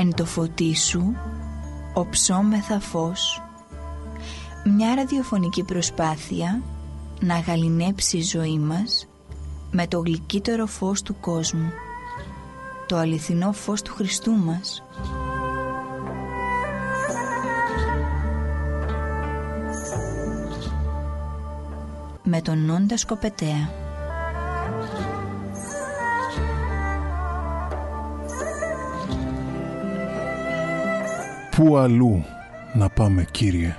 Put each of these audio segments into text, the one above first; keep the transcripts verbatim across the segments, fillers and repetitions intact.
Εν το φωτί σου οψόμεθα φως. Μια ραδιοφωνική προσπάθεια να γαληνέψει η ζωή μας με το γλυκύτερο φως του κόσμου, το αληθινό φως του Χριστού μας. Με τον Νόντα Σκοπετέα. Πού αλλού να πάμε, Κύριε?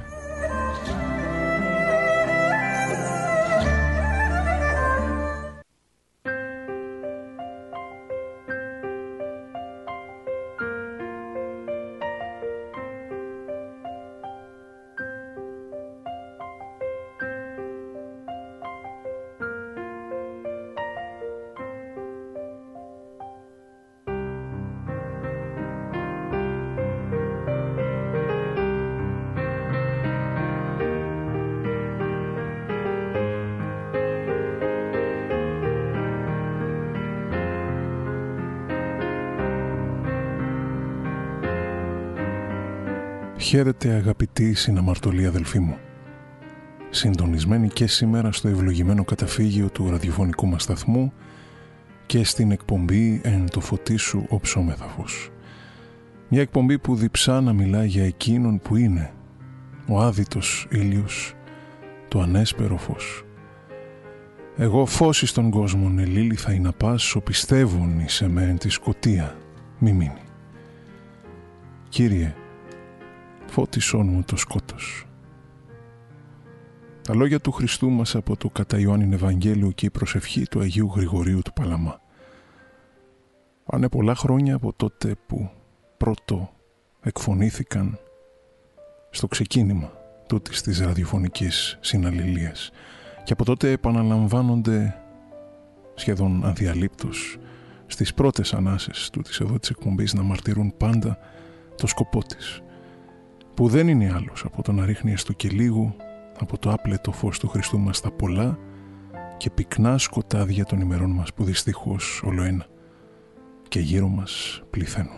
Χαίρετε, αγαπητοί συναμαρτωλοί αδελφοί μου. Συντονισμένοι και σήμερα στο ευλογημένο καταφύγιο του ραδιοφωνικού μας σταθμού και στην εκπομπή «Εν το φωτί σου οψόμεθα φως». Μια εκπομπή που διψά να μιλά για εκείνον που είναι ο άδυτος ήλιος, το ανέσπερο φως. Εγώ φως εις τον κόσμον ελίλη θα είναι πας, ο πιστεύων εις εμέν τη σκοτία μη μείνει. Κύριε, φώτισόν μου το σκότος. Τα λόγια του Χριστού μας από το κατά Ιωάννην Ευαγγέλιο και η προσευχή του Αγίου Γρηγορίου του Παλαμά. Πάνε πολλά χρόνια από τότε που πρώτο εκφωνήθηκαν στο ξεκίνημα τούτης της ραδιοφωνικής συναλληλίας και από τότε επαναλαμβάνονται σχεδόν αδιαλείπτως στις πρώτες ανάσες τούτης εδώ της εκπομπής να μαρτυρούν πάντα το σκοπό της, που δεν είναι άλλος από το να ρίχνει έστω και λίγο από το άπλετο φως του Χριστού μας τα πολλά και πυκνά σκοτάδια των ημερών μας που δυστυχώς ολοένα και γύρω μας πληθαίνουν.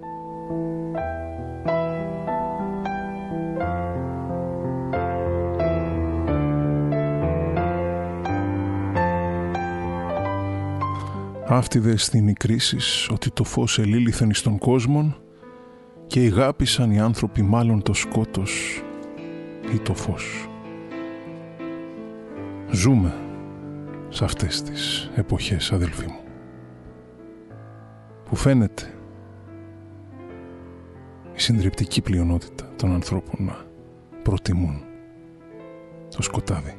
Αύτιδες στην η κρίσεις ότι το φως ελήλυθεν εις τον κόσμον και ηγάπησαν οι άνθρωποι μάλλον το σκότος ή το φως. Ζούμε σε αυτές τις εποχές, αδελφοί μου, που φαίνεται η συντριπτική πλειονότητα των ανθρώπων να προτιμούν το σκοτάδι.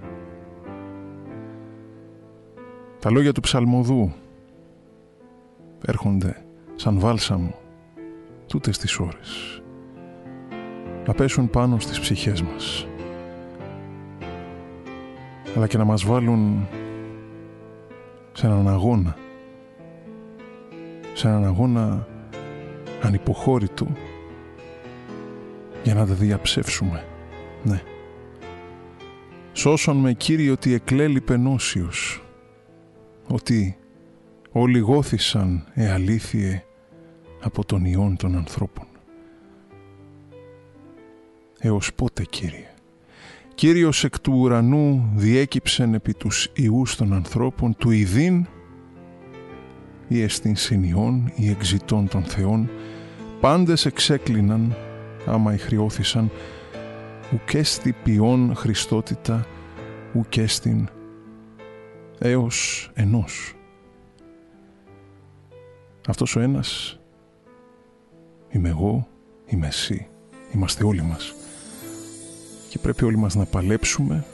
Τα λόγια του ψαλμοδού έρχονται σαν βάλσαμο τούτες τις ώρες να πέσουν πάνω στις ψυχές μας, αλλά και να μας βάλουν σε έναν αγώνα, σε έναν αγώνα ανυποχώρητο για να τα διαψεύσουμε. Ναι. Σώσον με, Κύριε, ότι εκλέλειπεν όσιος, ότι όλοι γόθησαν εαλήθειε από τον ιόν των ανθρώπων. Έως πότε, Κύριε? Κύριος εκ του ουρανού διέκυψεν επί τους ιούς των ανθρώπων, του ειδήν ή εστιν συνειών ή εξητών των θεών, πάντες εξέκλειναν άμα ηχριώθησαν, ουκέστη ποιόν Χριστότητα, ουκέστην έως ενός. Αυτός ο ένας είμαι εγώ, είμαι εσύ, είμαστε όλοι μας. Και πρέπει όλοι μας να παλέψουμε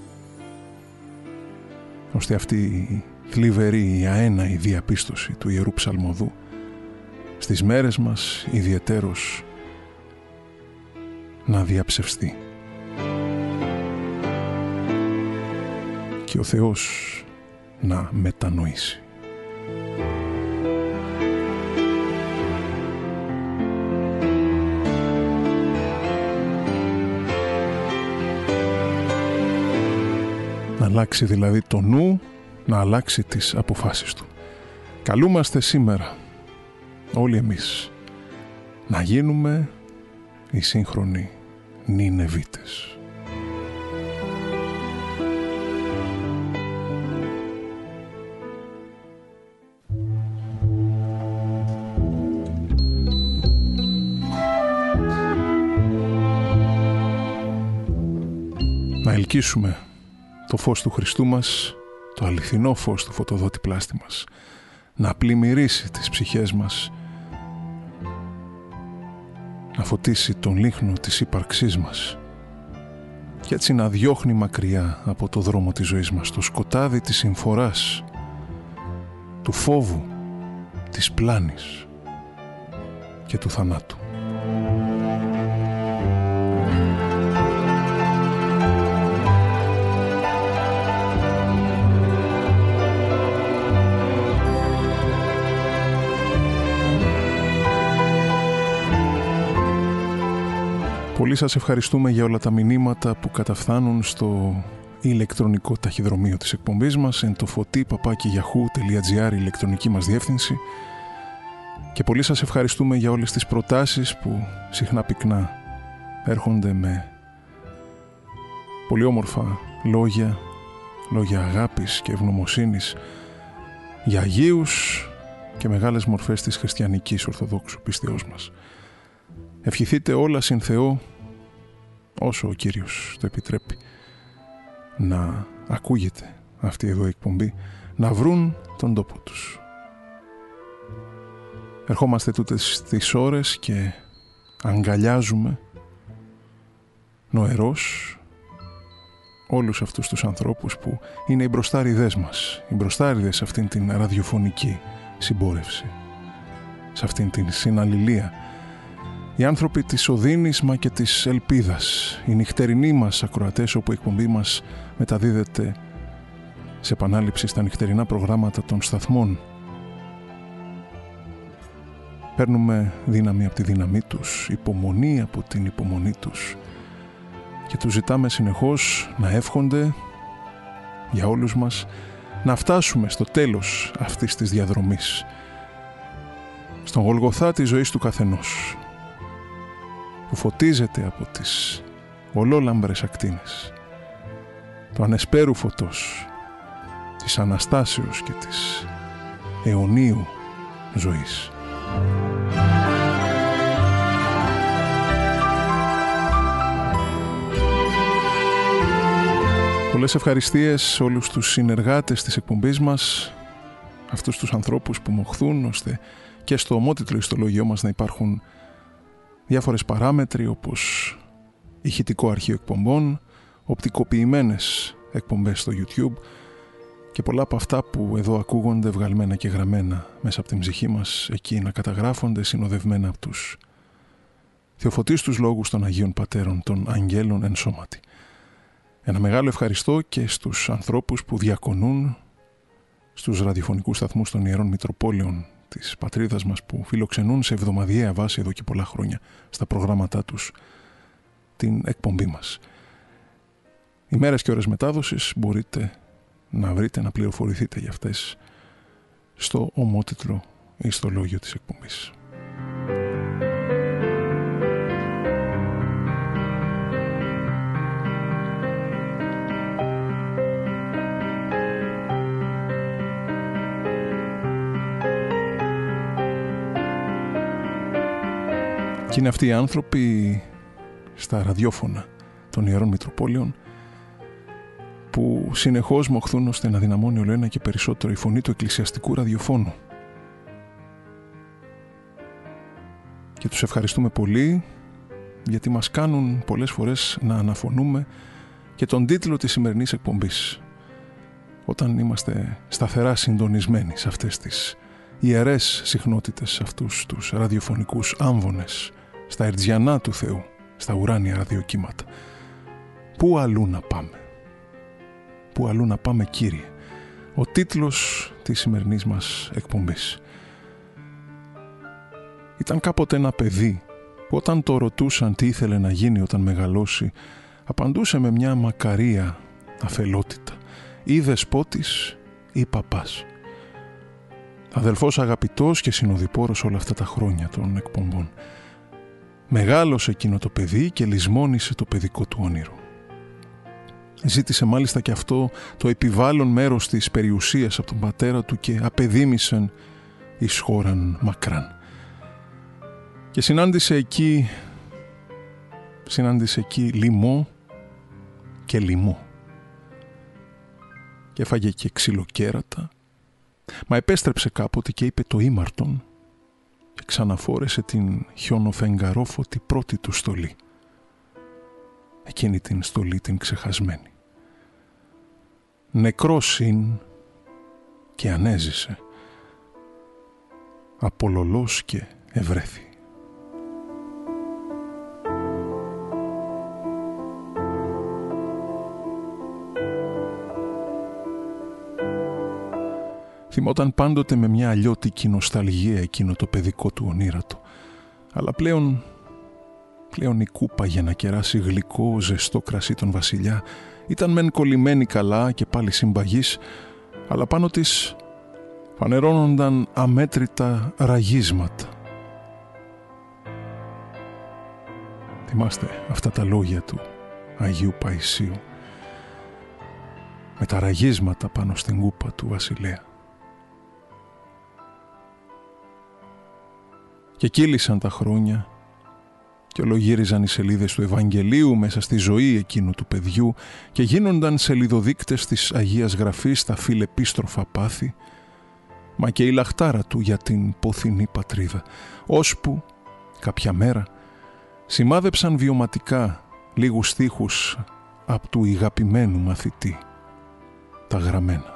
ώστε αυτή η θλιβερή, η αέναη διαπίστωση του Ιερού Ψαλμοδού στις μέρες μας ιδιαιτέρως να διαψευστεί. Και ο Θεός να μετανοήσει. Να αλλάξει δηλαδή το νου, να αλλάξει τις αποφάσεις του. Καλούμαστε σήμερα όλοι εμείς να γίνουμε οι σύγχρονοι Νινεβίτες. Να ελκύσουμε το φως του Χριστού μας, το αληθινό φως του φωτοδότη πλάστη μας, να πλημμυρίσει τις ψυχές μας, να φωτίσει τον λίχνο της ύπαρξής μας και έτσι να διώχνει μακριά από το δρόμο της ζωής μας το σκοτάδι της συμφοράς, του φόβου, της πλάνης και του θανάτου. Πολύ σας ευχαριστούμε για όλα τα μηνύματα που καταφθάνουν στο ηλεκτρονικό ταχυδρομείο της εκπομπής μας, εν το φωτί παπάκι γιαχού τελεία τζι άρ, η ηλεκτρονική μας διεύθυνση, και πολύ σας ευχαριστούμε για όλες τις προτάσεις που συχνά πυκνά έρχονται με πολύ όμορφα λόγια, λόγια αγάπης και ευγνωμοσύνης για αγίους και μεγάλες μορφές της χριστιανικής ορθοδόξου πίστεώς μας. Ευχηθείτε όλα συν Θεό, όσο ο Κύριος το επιτρέπει, να ακούγεται αυτή εδώ η εκπομπή, να βρουν τον τόπο τους. Ερχόμαστε τούτες τις ώρες και αγκαλιάζουμε νοερός όλους αυτούς τους ανθρώπους που είναι οι μπροστάριδες μας, οι μπροστάριδες σε αυτήν την ραδιοφωνική συμπόρευση, σε αυτήν την συναλληλία. Οι άνθρωποι της οδύνης μα και της ελπίδας, οι νυχτερινοί μας ακροατές, όπου η εκπομπή μας μεταδίδεται σε επανάληψη στα νυχτερινά προγράμματα των σταθμών. Παίρνουμε δύναμη από τη δύναμή τους, υπομονή από την υπομονή τους και τους ζητάμε συνεχώς να εύχονται για όλους μας να φτάσουμε στο τέλος αυτής της διαδρομής, στον Γολγοθά της ζωής του καθενός, που φωτίζεται από τις ολόλαμπρες ακτίνες του ανεσπέρου φωτός, της Αναστάσεως και της αιωνίου ζωής. Πολλές ευχαριστίες σε όλους τους συνεργάτες της εκπομπής μας, αυτούς τους ανθρώπους που μοχθούν ώστε και στο ομότιτλο ιστολόγιό μας να υπάρχουν διάφορες παράμετροι όπως ηχητικό αρχείο εκπομπών, οπτικοποιημένες εκπομπές στο YouTube και πολλά από αυτά που εδώ ακούγονται βγαλμένα και γραμμένα μέσα από την ψυχή μας, εκεί να καταγράφονται συνοδευμένα από τους θεοφωτίστους λόγους των Αγίων Πατέρων, των Αγγέλων εν σώματι. Ένα μεγάλο ευχαριστώ και στους ανθρώπους που διακονούν στους ραδιοφωνικούς σταθμούς των Ιερών Μητροπόλεων της πατρίδας μας, που φιλοξενούν σε εβδομαδιαία βάση εδώ και πολλά χρόνια στα προγράμματά τους την εκπομπή μας. Ημέρες και ώρες μετάδοσης μπορείτε να βρείτε, να πληροφορηθείτε για αυτές στο ομότιτλο ιστολόγιο της εκπομπής. Και είναι αυτοί οι άνθρωποι στα ραδιόφωνα των Ιερών Μητροπόλεων που συνεχώς μοχθούν ώστε να δυναμώνει όλο ένα και περισσότερο η φωνή του εκκλησιαστικού ραδιοφώνου. Και τους ευχαριστούμε πολύ γιατί μας κάνουν πολλές φορές να αναφωνούμε και τον τίτλο της σημερινής εκπομπής, όταν είμαστε σταθερά συντονισμένοι σε αυτές τις ιερές συχνότητες, αυτούς τους ραδιοφωνικούς άμβονες, στα ερτζιανά του Θεού, στα ουράνια ραδιοκύματα. Πού αλλού να πάμε? Πού αλλού να πάμε, Κύριε? Ο τίτλος της σημερινής μας εκπομπής. Ήταν κάποτε ένα παιδί που όταν το ρωτούσαν τι ήθελε να γίνει όταν μεγαλώσει, απαντούσε με μια μακαρία αφελότητα. Ή δεσπότης ή παπάς. Αδελφός αγαπητός και συνοδοιπόρος όλα αυτά τα χρόνια των εκπομπών. Μεγάλωσε εκείνο το παιδί και λησμόνησε το παιδικό του όνειρο. Ζήτησε μάλιστα και αυτό το επιβάλλον μέρος της περιουσίας από τον πατέρα του και απεδίμησεν εις χώραν μακράν. Και συνάντησε εκεί, συνάντησε εκεί λοιμό και λοιμό. Και έφαγε και ξυλοκέρατα, μα επέστρεψε κάποτε και είπε το ήμαρτον και ξαναφόρεσε την χιονοφεγγαρόφωτη πρώτη του στολή, εκείνη την στολή την ξεχασμένη. Νεκρός ειν και ανέζησε, απολωλός και ευρέθη. Θυμόταν πάντοτε με μια αλλιώτικη νοσταλγία εκείνο το παιδικό του ονείρατο, αλλά πλέον, πλέον η κούπα για να κεράσει γλυκό ζεστό κρασί τον βασιλιά ήταν μεν κολλημένη καλά και πάλι συμπαγής, αλλά πάνω της φανερώνονταν αμέτρητα ραγίσματα. Θυμάστε αυτά τα λόγια του Αγίου Παϊσίου με τα ραγίσματα πάνω στην κούπα του βασιλέα. Και κύλησαν τα χρόνια και ολογύριζαν οι σελίδες του Ευαγγελίου μέσα στη ζωή εκείνου του παιδιού και γίνονταν σελιδοδείκτες της Αγίας Γραφής τα φιλεπίστροφα πάθη, μα και η λαχτάρα του για την ποθηνή πατρίδα, ώσπου κάποια μέρα σημάδεψαν βιωματικά λίγους στίχους απ' του ηγαπημένου μαθητή, τα γραμμένα.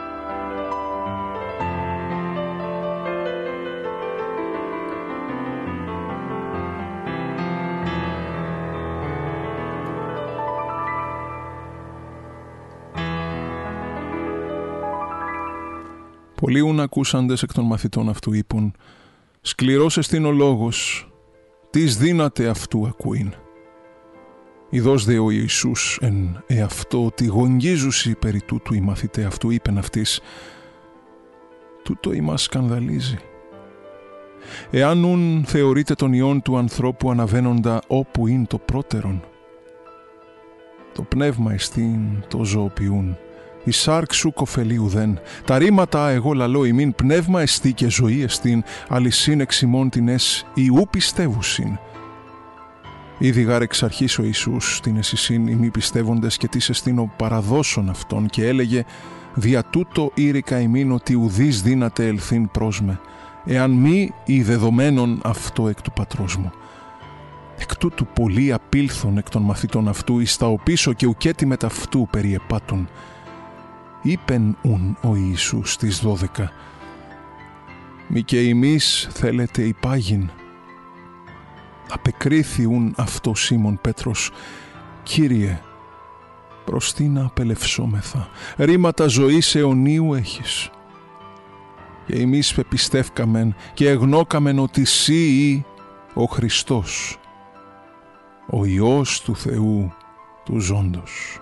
Πολλοί ουν ακούσαντες εκ των μαθητών αυτού είπουν «Σκληρός εστίν ο λόγος, τις δύναται αυτού ακούειν». Ιδώς δε ο Ιησούς εν εαυτό ότι γογγίζουσι περί τούτου οι μαθητέ αυτού είπεν αυτής «Τούτο ημάς σκανδαλίζει. Εάν ουν θεωρείτε τον Υιόν του ανθρώπου αναβαίνοντα όπου είναι το πρώτερον, το πνεύμα εστίν το ζωοποιούν. Η σάρκ σου κοφελεί ουδέν. Τα ρήματα εγώ λαλώ ημίν πνεύμα εστί και ζωή εστίν, αλυσίν εξ ημών την ες ιού πιστεύουσιν. Ήδη γάρ εξ αρχής ο Ιησούς την εσυσίν οι μη πιστεύοντες και τις εστίν ο παραδόσων αυτών και έλεγε «Δια τούτο ήρικα ημίν ότι ουδείς δύναται ελθύν προς με, εάν μη η δεδομένων αυτό εκ του πατρός μου». Εκ τούτου πολλοί απήλθον εκ των μαθητών αυτού εις τα οπίσω και ουκέτι μετ' αυτού περιεπάτουν. Είπεν ουν ο Ιησούς στις δώδεκα «Μη και εμείς θέλετε υπάγειν». Απεκρίθη ουν αυτό Σίμων Πέτρος «Κύριε, προς τι να απελευσόμεθα, ρήματα ζωής αιωνίου έχεις». Και εμείς πεπιστεύκαμεν και εγνώκαμεν ότι σύ ή ο Χριστός, ο Υιός του Θεού του ζώντος.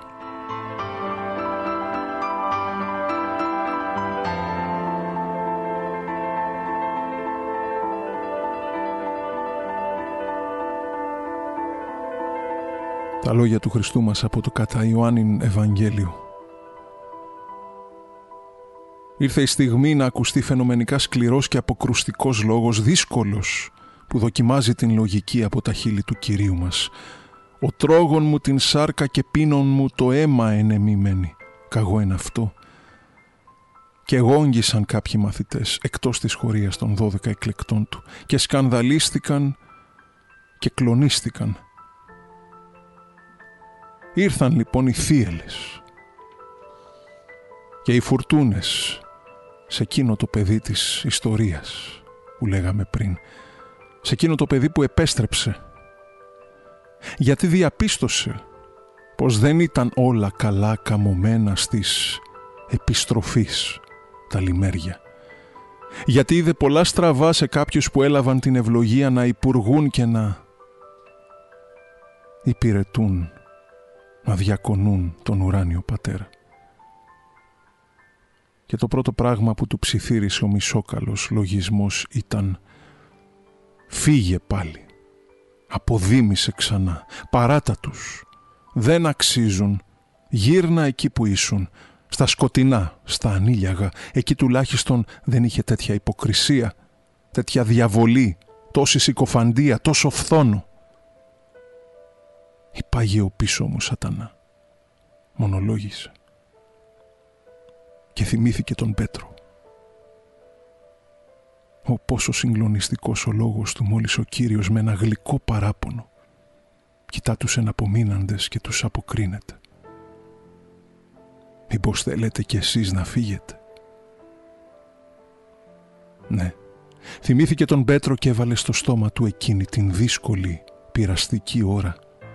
Τα λόγια του Χριστού μας από το κατά Ιωάννην Ευαγγέλιο. Ήρθε η στιγμή να ακουστεί φαινομενικά σκληρός και αποκρουστικός λόγος, δύσκολος, που δοκιμάζει την λογική από τα χείλη του Κυρίου μας. «Ο τρόγων μου την σάρκα και πίνων μου το αίμα ενεμημένη». Καγώ εν αυτό. Και γόγγισαν κάποιοι μαθητές εκτός της χωρίας των δώδεκα εκλεκτών του και σκανδαλίστηκαν και κλονίστηκαν. Ήρθαν λοιπόν οι θύελες και οι φουρτούνες σε εκείνο το παιδί της ιστορίας που λέγαμε πριν, σε εκείνο το παιδί που επέστρεψε, γιατί διαπίστωσε πως δεν ήταν όλα καλά καμωμένα στις επιστροφής τα λιμέρια, γιατί είδε πολλά στραβά σε κάποιους που έλαβαν την ευλογία να υπουργούν και να υπηρετούν, να διακονούν τον ουράνιο Πατέρα. Και το πρώτο πράγμα που του ψιθύρισε ο μισόκαλος λογισμός ήταν «Φύγε πάλι Αποδήμησε ξανά. Παράτα τους. Δεν αξίζουν. Γύρνα εκεί που ήσουν. Στα σκοτεινά, στα ανήλιαγα. Εκεί τουλάχιστον δεν είχε τέτοια υποκρισία, τέτοια διαβολή, τόση συκοφαντία, τόσο φθόνο. Υπάγε ο πίσω μου σατανά. Μονολόγησε. Και θυμήθηκε τον Πέτρο. Ω πόσο συγκλονιστικός ο λόγος του μόλις ο Κύριος με ένα γλυκό παράπονο κοιτά τους εναπομείναντες και τους αποκρίνεται. Μήπως θέλετε κι εσείς να φύγετε? Ναι, θυμήθηκε τον Πέτρο και έβαλε στο στόμα του εκείνη την δύσκολη, πειραστική ώρα.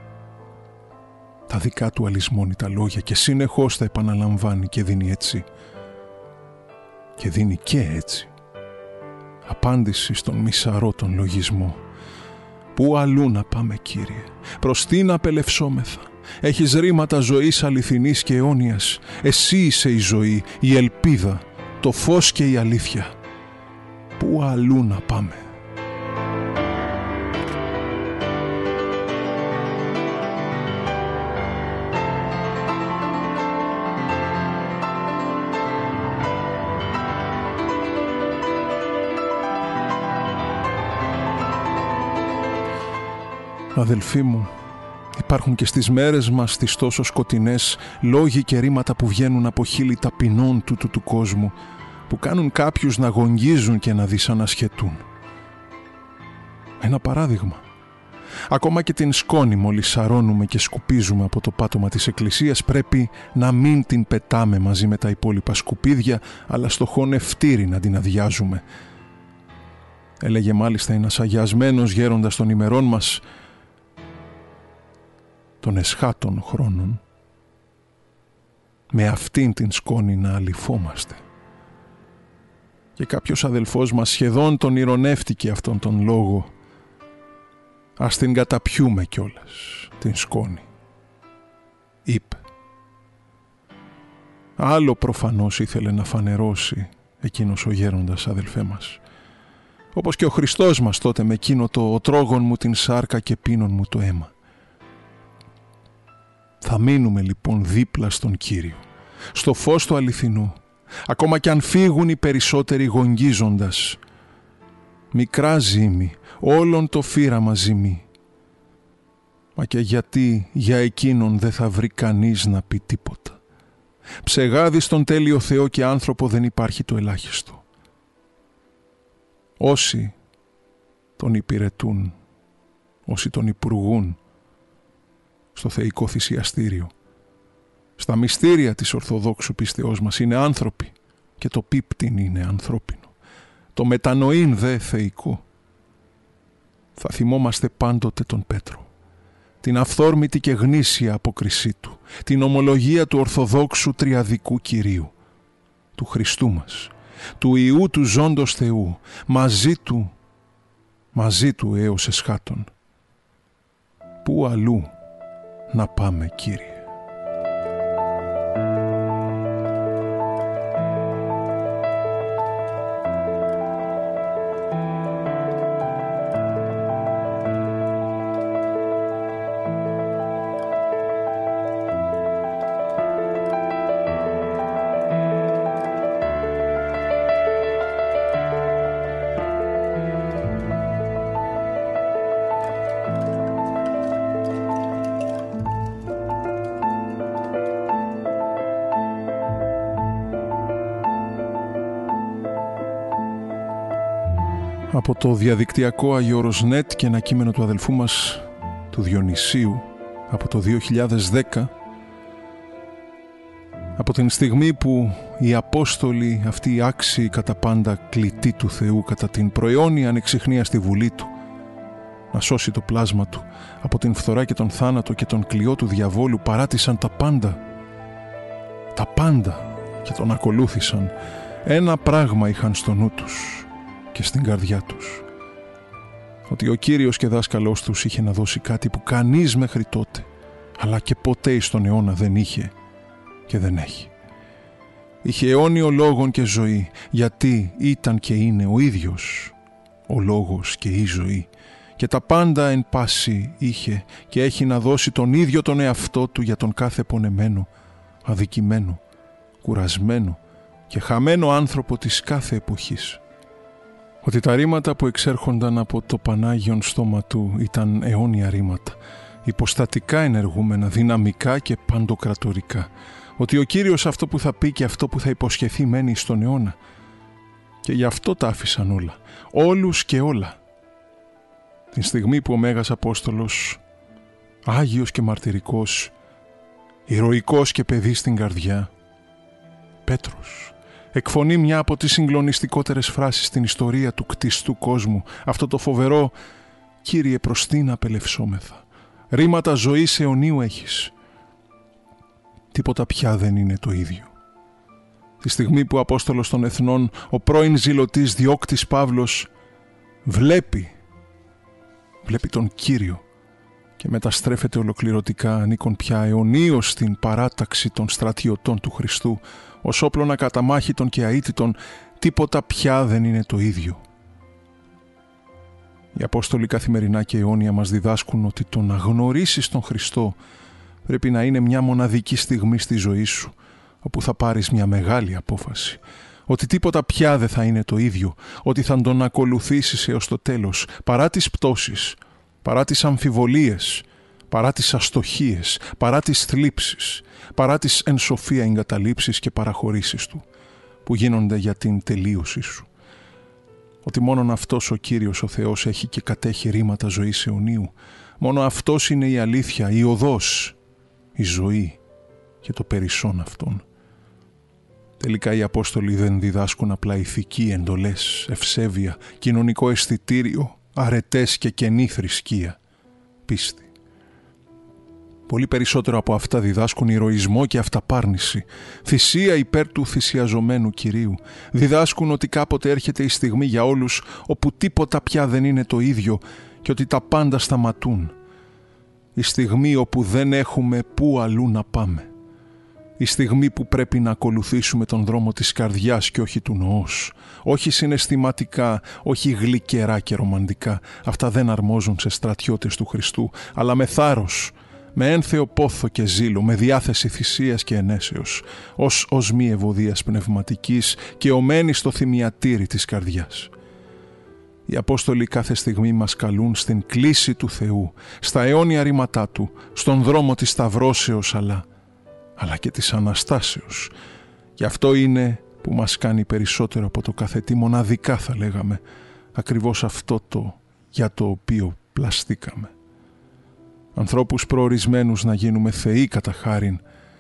Τα δικά του αλυσμόνητα λόγια και συνεχώς τα επαναλαμβάνει και δίνει έτσι. Και δίνει και έτσι απάντηση στον μισαρό τον λογισμό. Πού αλλού να πάμε, Κύριε? Προς τι να απελευσόμεθα? Έχεις ρήματα ζωής αληθινής και αιώνιας. Εσύ είσαι η ζωή, η ελπίδα, το φως και η αλήθεια. Πού αλλού να πάμε? Αδελφοί μου, υπάρχουν και στις μέρες μας τις τόσο σκοτεινές λόγοι και ρήματα που βγαίνουν από χείλη ταπεινών τούτου του κόσμου, που κάνουν κάποιους να γογγίζουν και να δυσανασχετούν. Ένα παράδειγμα. Ακόμα και την σκόνη μόλις σαρώνουμε και σκουπίζουμε από το πάτωμα της εκκλησίας, πρέπει να μην την πετάμε μαζί με τα υπόλοιπα σκουπίδια, αλλά στο χωνευτήρι να την αδειάζουμε. Έλεγε μάλιστα ένας αγιασμένος γέροντας των ημερών μας, των εσχάτων χρόνων, με αυτήν την σκόνη να αλυφόμαστε. Και κάποιος αδελφός μας σχεδόν τον ηρωνεύτηκε αυτόν τον λόγο. Ας την καταπιούμε κιόλας, την σκόνη, είπε. Άλλο προφανώς ήθελε να φανερώσει εκείνος ο γέροντας, αδελφέ μας. Όπως και ο Χριστός μας τότε με εκείνο το «Ο τρώγων μου την σάρκα και πίνων μου το αίμα». Θα μείνουμε λοιπόν δίπλα στον Κύριο, στο φως του αληθινού, ακόμα κι αν φύγουν οι περισσότεροι γογγίζοντας. Μικρά ζύμη, όλον το φύραμα ζυμί. Μα και γιατί για εκείνον δεν θα βρει κανείς να πει τίποτα. Ψεγάδι στον τέλειο Θεό και άνθρωπο δεν υπάρχει το ελάχιστο. Όσοι τον υπηρετούν, όσοι τον υπουργούν στο θεϊκό θυσιαστήριο, στα μυστήρια της Ορθοδόξου πίστεώς μας, είναι άνθρωποι και το πίπτην είναι ανθρώπινο. Το μετανοήν δε θεϊκό. Θα θυμόμαστε πάντοτε τον Πέτρο, την αυθόρμητη και γνήσια απόκρισή του, την ομολογία του Ορθοδόξου Τριαδικού Κυρίου, του Χριστού μας, του Ιού του ζώντος Θεού, μαζί του, μαζί του έως εσχάτων. Πού αλλού να πάμε, Κύριε? Από το διαδικτυακό Αγιοροσνέτ και ένα κείμενο του αδελφού μας του Διονυσίου από το δύο χιλιάδες δέκα, από την στιγμή που οι Απόστολοι, αυτοί οι άξιοι κατά πάντα κλητοί του Θεού, κατά την προαιώνια ανεξιχνία στη Βουλή του, να σώσει το πλάσμα του από την φθορά και τον θάνατο και τον κλειό του διαβόλου, παράτησαν τα πάντα, τα πάντα και τον ακολούθησαν. Ένα πράγμα είχαν στο νου τους και στην καρδιά τους, ότι ο Κύριος και δάσκαλός τους είχε να δώσει κάτι που κανείς μέχρι τότε, αλλά και ποτέ εις τον αιώνα δεν είχε και δεν έχει. Είχε αιώνιο λόγον και ζωή, γιατί ήταν και είναι ο ίδιος ο λόγος και η ζωή, και τα πάντα εν πάση είχε και έχει να δώσει τον ίδιο τον εαυτό του για τον κάθε πονεμένο, αδικημένο, κουρασμένο και χαμένο άνθρωπο της κάθε εποχής. Ότι τα ρήματα που εξέρχονταν από το Πανάγιον στόμα του ήταν αιώνια ρήματα, υποστατικά ενεργούμενα, δυναμικά και παντοκρατορικά. Ότι ο Κύριος αυτό που θα πει και αυτό που θα υποσχεθεί μένει στον αιώνα. Και γι' αυτό τα άφησαν όλα, όλους και όλα. Την στιγμή που ο Μέγας Απόστολος, Άγιος και μαρτυρικός, ηρωικός και παιδί στην καρδιά, Πέτρος, εκφωνεί μια από τις συγκλονιστικότερες φράσεις στην ιστορία του κτιστού κόσμου, αυτό το φοβερό «Κύριε, προς τι να απελευσόμεθα, ρήματα ζωής αιωνίου έχεις». Τίποτα πια δεν είναι το ίδιο. Τη στιγμή που ο Απόστολος των Εθνών, ο πρώην ζηλωτής διώκτης Παύλος, βλέπει, βλέπει τον Κύριο και μεταστρέφεται ολοκληρωτικά, ανήκον πια αιωνίως στην παράταξη των στρατιωτών του Χριστού, ως όπλων ακαταμάχητων και αίτητων, τίποτα πια δεν είναι το ίδιο. Οι Απόστολοι καθημερινά και αιώνια μας διδάσκουν ότι το να γνωρίσεις τον Χριστό πρέπει να είναι μια μοναδική στιγμή στη ζωή σου, όπου θα πάρεις μια μεγάλη απόφαση. Ότι τίποτα πια δεν θα είναι το ίδιο, ότι θα τον ακολουθήσεις έως το τέλος, παρά τις πτώσεις, παρά τις αμφιβολίες, παρά τις αστοχίες, παρά τις θλίψεις, παρά τις εν σοφία εγκαταλείψεις και παραχωρήσεις του, που γίνονται για την τελείωσή σου. Ότι μόνον αυτός ο Κύριος ο Θεός έχει και κατέχει ρήματα ζωής αιωνίου. Μόνο αυτός είναι η αλήθεια, η οδός, η ζωή και το περισσόν αυτόν. Τελικά οι Απόστολοι δεν διδάσκουν απλά ηθική, εντολές, ευσέβεια, κοινωνικό αισθητήριο, αρετές και κενή θρησκεία, πίστη. Πολύ περισσότερο από αυτά διδάσκουν ηρωισμό και αυταπάρνηση, θυσία υπέρ του θυσιαζομένου Κυρίου. Διδάσκουν ότι κάποτε έρχεται η στιγμή για όλους όπου τίποτα πια δεν είναι το ίδιο και ότι τα πάντα σταματούν. Η στιγμή όπου δεν έχουμε πού αλλού να πάμε. Η στιγμή που πρέπει να ακολουθήσουμε τον δρόμο της καρδιάς και όχι του νοός. Όχι συναισθηματικά, όχι γλυκερά και ρομαντικά. Αυτά δεν αρμόζουν σε στρατιώτες του Χριστού, αλλά με θάρρος, με ένθεο πόθο και ζήλο, με διάθεση θυσίας και ενέσεως, ως οσμή ευωδίας πνευματικής και ομένη στο θυμιατήρι της καρδιάς. Οι Απόστολοι κάθε στιγμή μας καλούν στην κλίση του Θεού, στα αιώνια ρήματά Του, στον δρόμο της σταυρώσεως αλλά, αλλά και της Αναστάσεως. Γι' αυτό είναι που μας κάνει περισσότερο από το καθετή μοναδικά θα λέγαμε, ακριβώς αυτό το για το οποίο πλαστήκαμε. Ανθρώπους προορισμένους να γίνουμε θεοί κατά χάριν,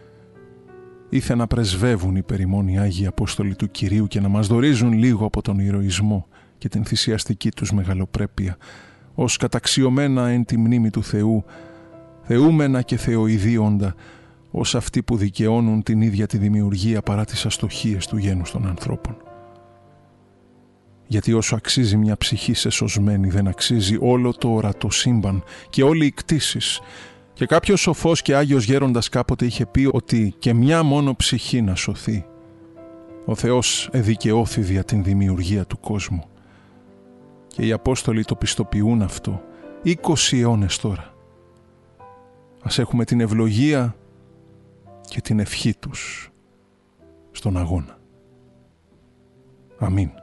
ήθε να πρεσβεύουν οι περιμόνοι Άγιοι Απόστολοι του Κυρίου και να μας δωρίζουν λίγο από τον ηρωισμό και την θυσιαστική τους μεγαλοπρέπεια, ως καταξιωμένα εν τη μνήμη του Θεού, θεούμενα και θεοειδίοντα, ως αυτοί που δικαιώνουν την ίδια τη δημιουργία παρά τις αστοχίες του γένους των ανθρώπων. Γιατί όσο αξίζει μια ψυχή σεσωσμένη, δεν αξίζει όλο το ορατό σύμπαν και όλοι οι κτήσεις. Και κάποιος σοφός και Άγιος Γέροντας κάποτε είχε πει ότι και μια μόνο ψυχή να σωθεί. Ο Θεός εδικαιώθη δια την δημιουργία του κόσμου. Και οι Απόστολοι το πιστοποιούν αυτό είκοσι αιώνες τώρα. Ας έχουμε την ευλογία και την ευχή τους στον αγώνα. Αμήν.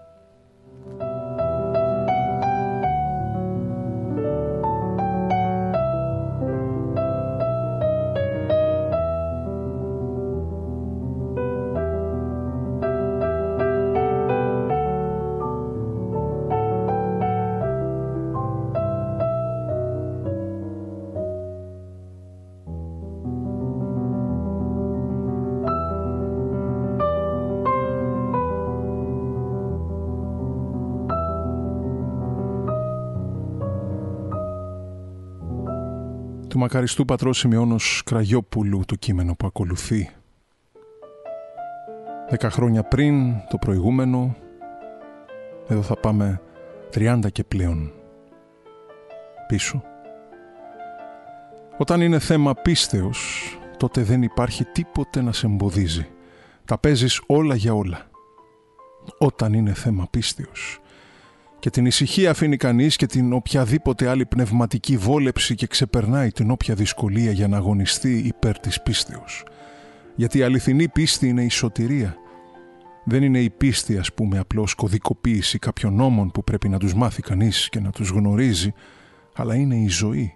Του μακαριστού πατρός Σημειώνος Κραγιόπουλου το κείμενο που ακολουθεί. Δέκα χρόνια πριν το προηγούμενο, εδώ θα πάμε τριάντα και πλέον πίσω. Όταν είναι θέμα πίστεως, τότε δεν υπάρχει τίποτε να σε εμποδίζει. Τα παίζεις όλα για όλα. Όταν είναι θέμα πίστεως Και την ησυχία αφήνει κανείς και την οποιαδήποτε άλλη πνευματική βόλεψη και ξεπερνάει την όποια δυσκολία για να αγωνιστεί υπέρ της πίστεως. Γιατί η αληθινή πίστη είναι η σωτηρία. Δεν είναι η πίστη, ας πούμε, απλώς κωδικοποίηση κάποιων νόμων που πρέπει να τους μάθει κανείς και να τους γνωρίζει, αλλά είναι η ζωή.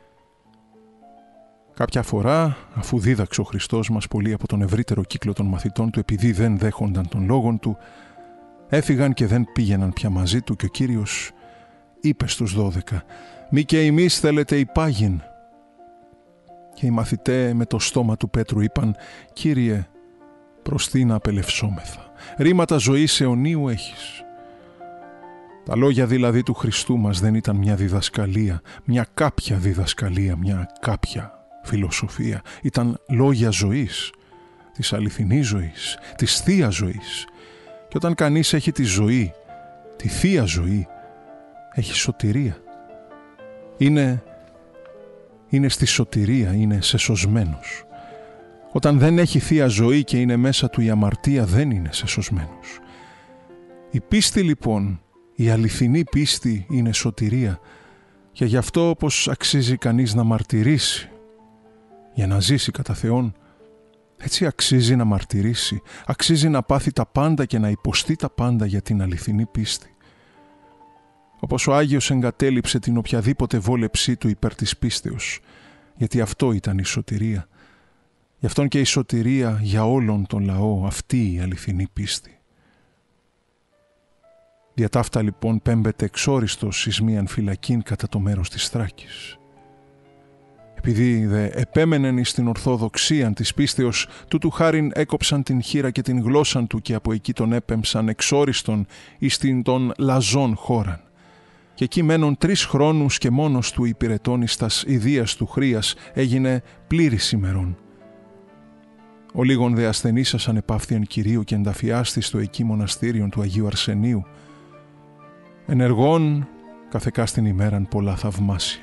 Κάποια φορά, αφού δίδαξε ο Χριστός μας πολλοί από τον ευρύτερο κύκλο των μαθητών του, επειδή δεν δέχονταν τον λόγον του, έφυγαν και δεν πήγαιναν πια μαζί του και ο Κύριος είπε στους δώδεκα «Μη και εμείς θέλετε υπάγειν». Και οι μαθητέ με το στόμα του Πέτρου είπαν «Κύριε, προς τι να απελευσόμεθα, ρήματα ζωής αιωνίου έχεις». Τα λόγια δηλαδή του Χριστού μας δεν ήταν μια διδασκαλία, μια κάποια διδασκαλία, μια κάποια φιλοσοφία. Ήταν λόγια ζωής, της αληθινής ζωής, της θείας ζωής. Και όταν κανείς έχει τη ζωή, τη θεία ζωή, έχει σωτηρία. Είναι, είναι στη σωτηρία, είναι σεσωσμένος. Όταν δεν έχει θεία ζωή και είναι μέσα του η αμαρτία, δεν είναι σεσωσμένος. Η πίστη λοιπόν, η αληθινή πίστη είναι σωτηρία και γι' αυτό όπως αξίζει κανείς να μαρτυρήσει για να ζήσει κατά Θεόν, έτσι αξίζει να μαρτυρήσει, αξίζει να πάθει τα πάντα και να υποστεί τα πάντα για την αληθινή πίστη. Όπως ο Άγιος εγκατέλειψε την οποιαδήποτε βόλεψή του υπέρ της πίστεως, γιατί αυτό ήταν η σωτηρία. Γι' αυτόν και η σωτηρία για όλον τον λαό, αυτή η αληθινή πίστη. Δια ταύτα λοιπόν πέμπεται εξόριστος εις μίαν φυλακήν κατά το μέρος της Θράκης. Επειδή δε επέμενεν εις την ορθοδοξίαν της πίστεως, τούτου χάριν έκοψαν την χείρα και την γλώσσαν του και από εκεί τον έπεμψαν εξόριστον εις την των λαζών χώραν. Και εκεί μένον τρεις χρόνους και μόνος του υπηρετών εις τας ιδείας του χρίας έγινε πλήρης ημερών. Ο λίγον δε ασθενήσας ανεπαύθιαν Κυρίου και ενταφιάστη στο εκεί μοναστήριον του Αγίου Αρσενίου. Ενεργών καθεκάστην ημέραν πολλά θαυμάσια.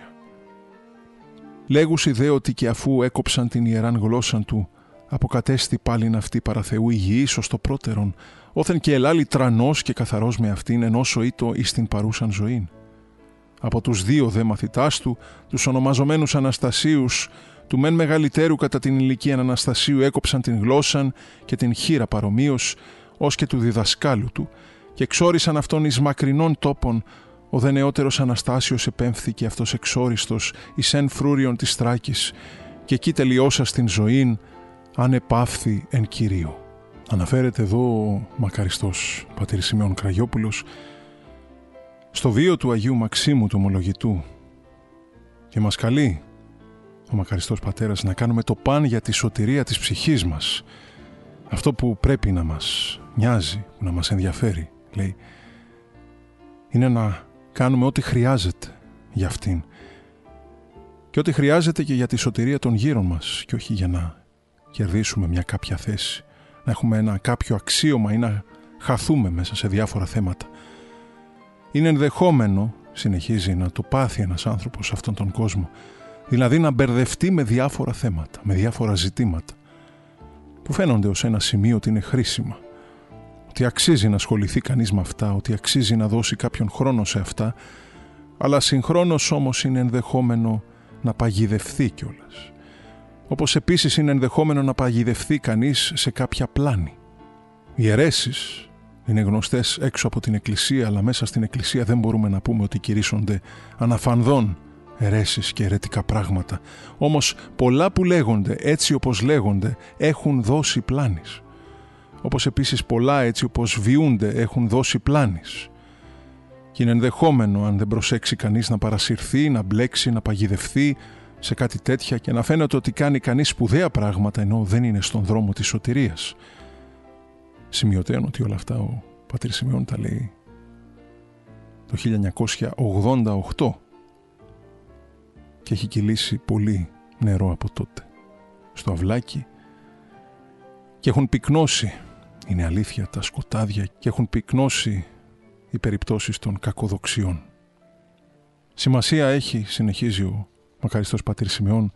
Λέγουσι δε ότι και αφού έκοψαν την ιεράν γλώσσαν του, αποκατέστη πάλιν αυτή παραθεού υγιής ως το πρώτερον, όθεν και ελάλη τρανός και καθαρός με αυτήν, ενώσο ήτο εις την παρούσαν ζωήν. Από τους δύο δε μαθητάς του, τους ονομαζομένους Αναστασίους, του μεν μεγαλύτερου κατά την ηλικία Αναστασίου έκοψαν την γλώσσαν και την χείρα παρομοίως, ως και του διδασκάλου του, και εξόρισαν αυτόν εις μακρινών τόπων. Ο δε νεότερος Αναστάσιος επέμφθηκε αυτός εξόριστος εις εν φρούριον της Θράκης και εκεί τελειώσα στην ζωήν ανεπαύθη εν Κυρίου. Αναφέρεται εδώ ο μακαριστός πατήρ Σημεών Κραγιόπουλος στο βίο του Αγίου Μαξίμου του Ομολογητού και μας καλεί ο μακαριστός πατέρας να κάνουμε το παν για τη σωτηρία της ψυχής μας. Αυτό που πρέπει να μας νοιάζει, που να μας ενδιαφέρει, λέει, είναι να κάνουμε ό,τι χρειάζεται για αυτήν και ό,τι χρειάζεται και για τη σωτηρία των γύρων μας και όχι για να κερδίσουμε μια κάποια θέση, να έχουμε ένα κάποιο αξίωμα ή να χαθούμε μέσα σε διάφορα θέματα. Είναι ενδεχόμενο, συνεχίζει, να το πάθει ένας άνθρωπος σε αυτόν τον κόσμο, δηλαδή να μπερδευτεί με διάφορα θέματα, με διάφορα ζητήματα που φαίνονται ως ένα σημείο ότι είναι χρήσιμα, ότι αξίζει να ασχοληθεί κανείς με αυτά, ότι αξίζει να δώσει κάποιον χρόνο σε αυτά, αλλά συγχρόνως όμως είναι ενδεχόμενο να παγιδευθεί κιόλας. Όπως επίσης είναι ενδεχόμενο να παγιδευθεί κανείς σε κάποια πλάνη. Οι αιρέσεις είναι γνωστές έξω από την Εκκλησία, αλλά μέσα στην Εκκλησία δεν μπορούμε να πούμε ότι κηρύσσονται αναφανδόν αιρέσεις και αιρετικά πράγματα. Όμως πολλά που λέγονται έτσι όπως λέγονται έχουν δώσει πλάνης. Όπως επίσης πολλά έτσι όπως βιούνται έχουν δώσει πλάνης. Και είναι ενδεχόμενο, αν δεν προσέξει κανείς, να παρασυρθεί, να μπλέξει, να παγιδευθεί σε κάτι τέτοια και να φαίνεται ότι κάνει κανείς σπουδαία πράγματα ενώ δεν είναι στον δρόμο της σωτηρίας. Σημειωτέων ότι όλα αυτά ο πατήρ Σημεών τα λέει το χίλια εννιακόσια ογδόντα οκτώ και έχει κυλήσει πολύ νερό από τότε στο αυλάκι και έχουν πυκνώσει, είναι αλήθεια, τα σκοτάδια και έχουν πυκνώσει οι περιπτώσεις των κακοδοξιών. Σημασία έχει, συνεχίζει ο μακαριστός πατήρ Σημεών,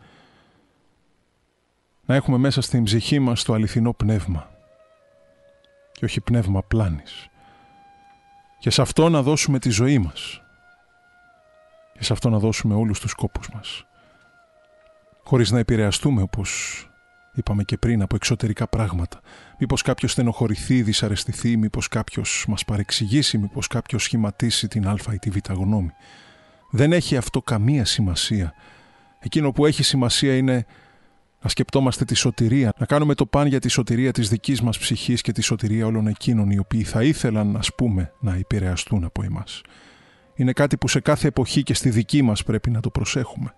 να έχουμε μέσα στην ψυχή μας το αληθινό πνεύμα και όχι πνεύμα πλάνης. και σε αυτό να δώσουμε τη ζωή μας και σε αυτό να δώσουμε όλους τους κόπους μας, χωρίς να επηρεαστούμε, όπως είπαμε και πριν, από εξωτερικά πράγματα. Μήπως κάποιος στενοχωρηθεί, δυσαρεστηθεί, μήπως κάποιος μας παρεξηγήσει, μήπως κάποιος σχηματίσει την α ή τη β γνώμη. Δεν έχει αυτό καμία σημασία. Εκείνο που έχει σημασία είναι να σκεπτόμαστε τη σωτηρία, να κάνουμε το παν για τη σωτηρία της δικής μας ψυχής και τη σωτηρία όλων εκείνων οι οποίοι θα ήθελαν, ας πούμε, να επηρεαστούν από εμάς. Είναι κάτι που σε κάθε εποχή και στη δική μας πρέπει να το προσέχουμε.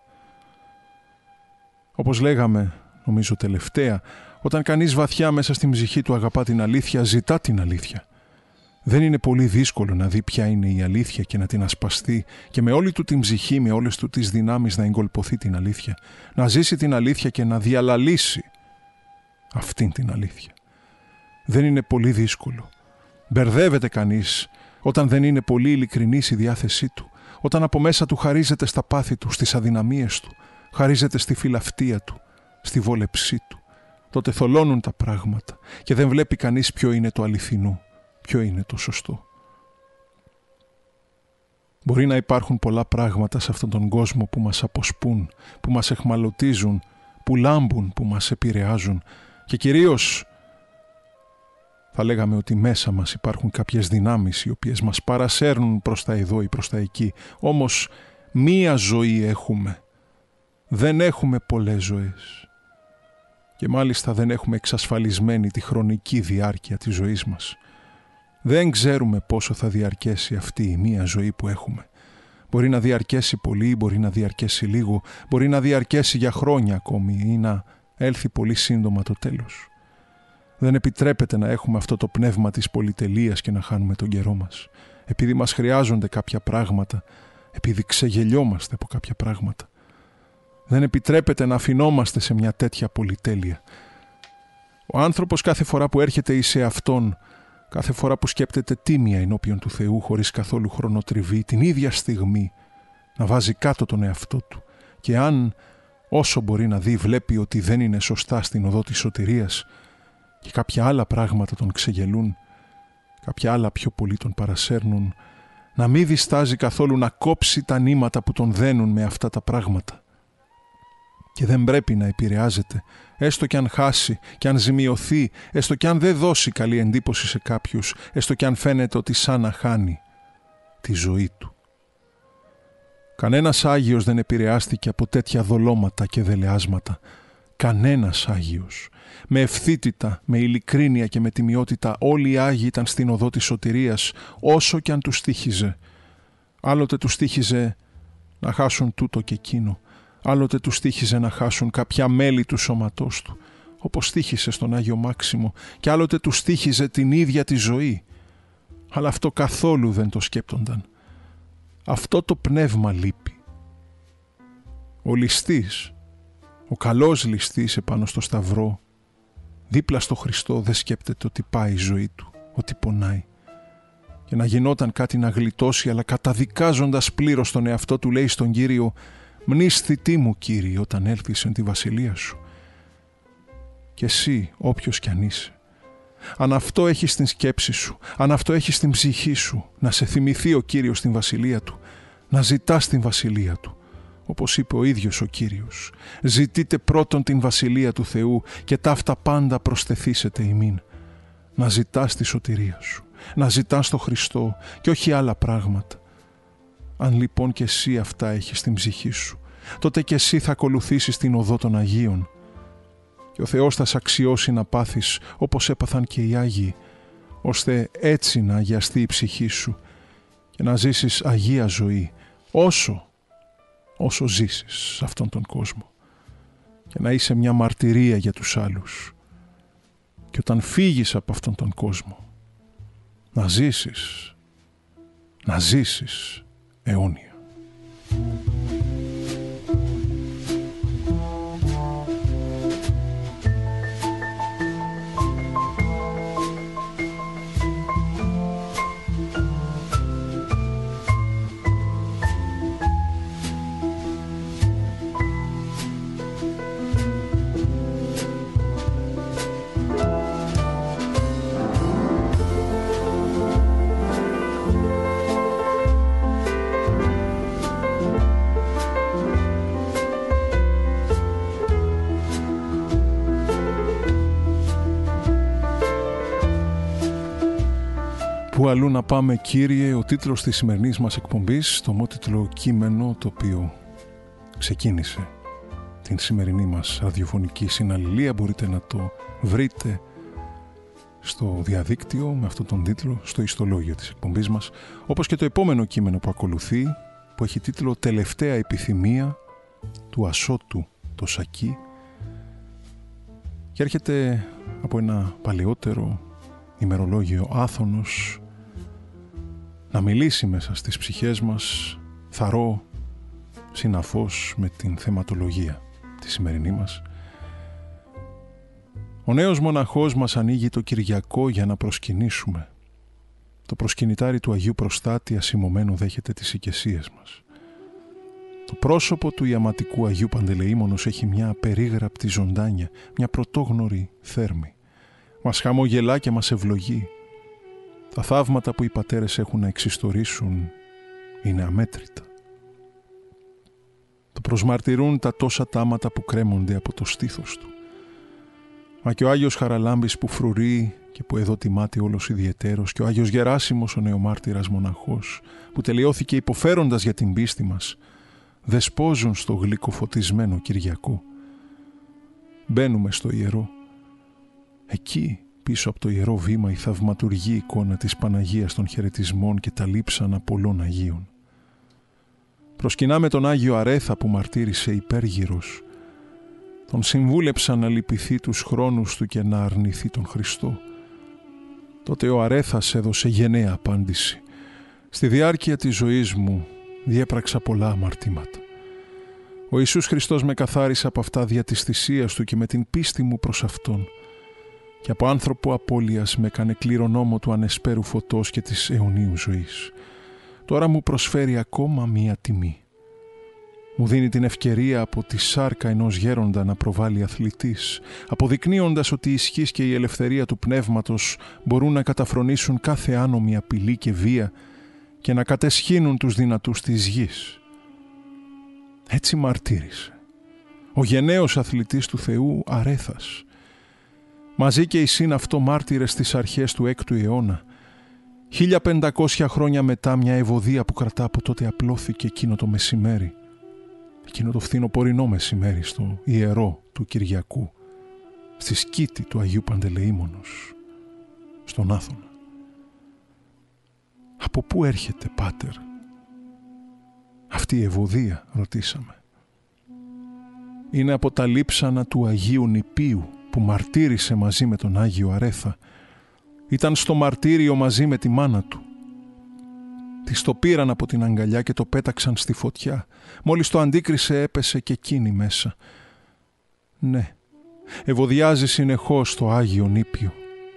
Όπως λέγαμε, νομίζω τελευταία, όταν κανείς βαθιά μέσα στην ψυχή του αγαπά την αλήθεια, ζητά την αλήθεια. Δεν είναι πολύ δύσκολο να δει ποια είναι η αλήθεια και να την ασπαστεί και με όλη του την ψυχή, με όλες του τις δυνάμεις να εγκολποθεί την αλήθεια, να ζήσει την αλήθεια και να διαλαλήσει αυτήν την αλήθεια. Δεν είναι πολύ δύσκολο. Μπερδεύεται κανείς όταν δεν είναι πολύ ειλικρινής η διάθεσή του, όταν από μέσα του χαρίζεται στα πάθη του, στις αδυναμίες του, χαρίζεται στη φιλαυτία του, στη βόλεψή του. Τότε θολώνουν τα πράγματα και δεν βλέπει κανείς ποιο είναι το αληθινό, ποιο είναι το σωστό. Μπορεί να υπάρχουν πολλά πράγματα σε αυτόν τον κόσμο που μας αποσπούν, που μας εχμαλωτίζουν, που λάμπουν, που μας επηρεάζουν και κυρίως θα λέγαμε ότι μέσα μας υπάρχουν κάποιες δυνάμεις οι οποίες μας παρασέρνουν προς τα εδώ ή προς τα εκεί. Όμως μία ζωή έχουμε. Δεν έχουμε πολλές ζωές. Και μάλιστα δεν έχουμε εξασφαλισμένη τη χρονική διάρκεια της ζωής μας. Δεν ξέρουμε πόσο θα διαρκέσει αυτή η μία ζωή που έχουμε. Μπορεί να διαρκέσει πολύ, μπορεί να διαρκέσει λίγο, μπορεί να διαρκέσει για χρόνια ακόμη ή να έλθει πολύ σύντομα το τέλος. Δεν επιτρέπεται να έχουμε αυτό το πνεύμα της πολυτελείας και να χάνουμε τον καιρό μας. Επειδή μας χρειάζονται κάποια πράγματα, επειδή ξεγελιόμαστε από κάποια πράγματα. Δεν επιτρέπεται να αφινόμαστε σε μια τέτοια πολυτέλεια. Ο άνθρωπος κάθε φορά που έρχεται εις σε αυτόν, κάθε φορά που σκέπτεται τίμια ενώπιον του Θεού χωρίς καθόλου χρονοτριβή, την ίδια στιγμή να βάζει κάτω τον εαυτό του και αν όσο μπορεί να δει βλέπει ότι δεν είναι σωστά στην οδό της σωτηρίας και κάποια άλλα πράγματα τον ξεγελούν, κάποια άλλα πιο πολύ τον παρασέρνουν, να μην διστάζει καθόλου να κόψει τα νήματα που τον δένουν με αυτά τα πράγματα. Και δεν πρέπει να επηρεάζεται, έστω κι αν χάσει, κι αν ζημιωθεί, έστω κι αν δεν δώσει καλή εντύπωση σε κάποιους, έστω κι αν φαίνεται ότι σαν να χάνει τη ζωή του. Κανένας Άγιος δεν επηρεάστηκε από τέτοια δολώματα και δελεάσματα. Κανένας Άγιος. Με ευθύτητα, με ειλικρίνεια και με τιμιότητα όλοι οι Άγιοι ήταν στην οδό της σωτηρίας, όσο κι αν τους στοίχιζε. Άλλοτε τους στοίχιζε να χάσουν τούτο και εκείνο. Άλλοτε τους στοίχιζε να χάσουν κάποια μέλη του σώματός του, όπως στοίχισε στον Άγιο Μάξιμο, και άλλοτε τους στοίχιζε την ίδια τη ζωή. Αλλά αυτό καθόλου δεν το σκέπτονταν. Αυτό το πνεύμα λείπει. Ο ληστής, ο καλός ληστής επάνω στο σταυρό, δίπλα στο Χριστό δεν σκέπτεται ότι πάει η ζωή του, ότι πονάει. Και να γινόταν κάτι να γλιτώσει, αλλά καταδικάζοντας πλήρως τον εαυτό του λέει στον Κύριο «Μνήσθητή μου, Κύριε, όταν έλθεις εν τη βασιλεία σου». Και εσύ, όποιος κι αν είσαι, αν αυτό έχει στην σκέψη σου, αν αυτό έχει στην ψυχή σου, να σε θυμηθεί ο Κύριος στην βασιλεία του, να ζητάς την βασιλεία του, όπως είπε ο ίδιος ο Κύριος, «Ζητείτε πρώτον την βασιλεία του Θεού και ταύτα πάντα προσθεθήσετε ημίν». Να ζητάς τη σωτηρία σου, να ζητάς το Χριστό και όχι άλλα πράγματα. Αν λοιπόν και εσύ αυτά έχεις στην ψυχή σου, τότε και εσύ θα ακολουθήσεις την οδό των Αγίων και ο Θεός θα σ' αξιώσει να πάθεις όπως έπαθαν και οι Άγιοι, ώστε έτσι να αγιαστεί η ψυχή σου και να ζήσεις αγία ζωή όσο, όσο ζήσεις σε αυτόν τον κόσμο και να είσαι μια μαρτυρία για τους άλλους και όταν φύγεις από αυτόν τον κόσμο να ζήσεις, να ζήσεις αιώνια. αλλού να πάμε, Κύριε, ο τίτλος της σημερινής μας εκπομπής, το ομότιτλο κείμενο το οποίο ξεκίνησε την σημερινή μας ραδιοφωνική συναλληλία. Μπορείτε να το βρείτε στο διαδίκτυο με αυτόν τον τίτλο, στο ιστολόγιο της εκπομπής μας, όπως και το επόμενο κείμενο που ακολουθεί, που έχει τίτλο «Τελευταία επιθυμία του Ασώτου το Σακί» και έρχεται από ένα παλαιότερο ημερολόγιο Άθωνος να μιλήσει μέσα στις ψυχές μας, θαρώ συναφώς με την θεματολογία τη σημερινή μας. Ο νέος μοναχός μας ανοίγει το Κυριακό για να προσκυνήσουμε. Το προσκυνητάρι του Αγίου Προστάτη ασημωμένο δέχεται τις οικεσίες μας. Το πρόσωπο του ιαματικού Αγίου Παντελεήμονος έχει μια απερίγραπτη ζωντάνια, μια πρωτόγνωρη θέρμη. Μας χαμογελά και μας ευλογεί. Τα θαύματα που οι πατέρες έχουν να εξιστορήσουν είναι αμέτρητα. Το προσμαρτυρούν τα τόσα τάματα που κρέμονται από το στήθος του. Μα και ο Άγιος Χαραλάμπης που φρουρεί και που εδώ τιμάται όλος ιδιαιτέρως, και ο Άγιος Γεράσιμος ο νεομάρτυρας μοναχός που τελειώθηκε υποφέροντας για την πίστη μας, δεσπόζουν στο γλυκοφωτισμένο Κυριακό. Μπαίνουμε στο ιερό. Εκεί, πίσω από το ιερό βήμα, η θαυματουργή εικόνα της Παναγίας των χαιρετισμών και τα λείψανα πολλών Αγίων. Προσκυνάμε τον Άγιο Αρέθα που μαρτύρησε υπέργυρος. Τον συμβούλεψαν να λυπηθεί τους χρόνους του και να αρνηθεί τον Χριστό. Τότε ο Αρέθας έδωσε γενναία απάντηση. Στη διάρκεια της ζωής μου διέπραξα πολλά αμαρτήματα. Ο Ιησούς Χριστός με καθάρισε από αυτά δια της θυσίας του και με την πίστη μου προς Αυτόν, και από άνθρωπο απώλειας με έκανε κληρονόμο του ανεσπέρου φωτός και της αιωνίου ζωής. Τώρα μου προσφέρει ακόμα μία τιμή. Μου δίνει την ευκαιρία από τη σάρκα ενός γέροντα να προβάλλει αθλητής, αποδεικνύοντας ότι η ισχύς και η ελευθερία του πνεύματος μπορούν να καταφρονήσουν κάθε άνομη απειλή και βία και να κατεσχύνουν τους δυνατούς της γης. Έτσι μαρτύρησε ο γενναίος αθλητής του Θεού Αρέθας. Μαζί και εισήν αυτό μάρτυρες στις αρχές του έκτου αιώνα. χίλια πεντακόσια χρόνια μετά, μια ευωδία που κρατά από τότε απλώθηκε εκείνο το μεσημέρι. Εκείνο το φθινοπορεινό μεσημέρι στο ιερό του Κυριακού, στη σκήτη του Αγίου Παντελεήμονος, στον Άθωνα. Από πού έρχεται, Πάτερ, αυτή η ευωδία, ρωτήσαμε. Είναι από τα λείψανα του Αγίου Νηπίου που μαρτύρησε μαζί με τον Άγιο Αρέθα. Ήταν στο μαρτύριο μαζί με τη μάνα του. Της το πήραν από την αγκαλιά και το πέταξαν στη φωτιά. Μόλις το αντίκρισε έπεσε και εκείνη μέσα. Ναι, ευωδιάζει συνεχώς το Άγιο Νήπιο.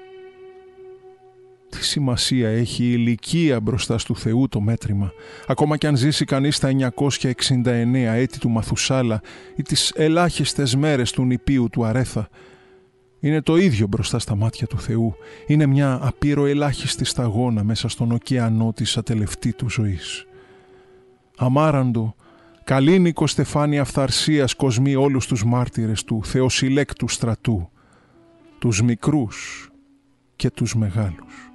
Τι σημασία έχει η ηλικία μπροστά του Θεού το μέτρημα, ακόμα κι αν ζήσει κανείς τα εννιακόσια εξήντα εννέα έτη του Μαθουσάλα ή τις ελάχιστες μέρες του νηπίου του Αρέθα. Είναι το ίδιο μπροστά στα μάτια του Θεού. Είναι μια απειροελάχιστη σταγόνα μέσα στον ωκεανό της ατελευτή του ζωής. Αμάραντο, καλήνικο στεφάνι αυθαρσίας κοσμεί όλους τους μάρτυρες του θεοσυλλέκτου στρατού, τους μικρούς και τους μεγάλους.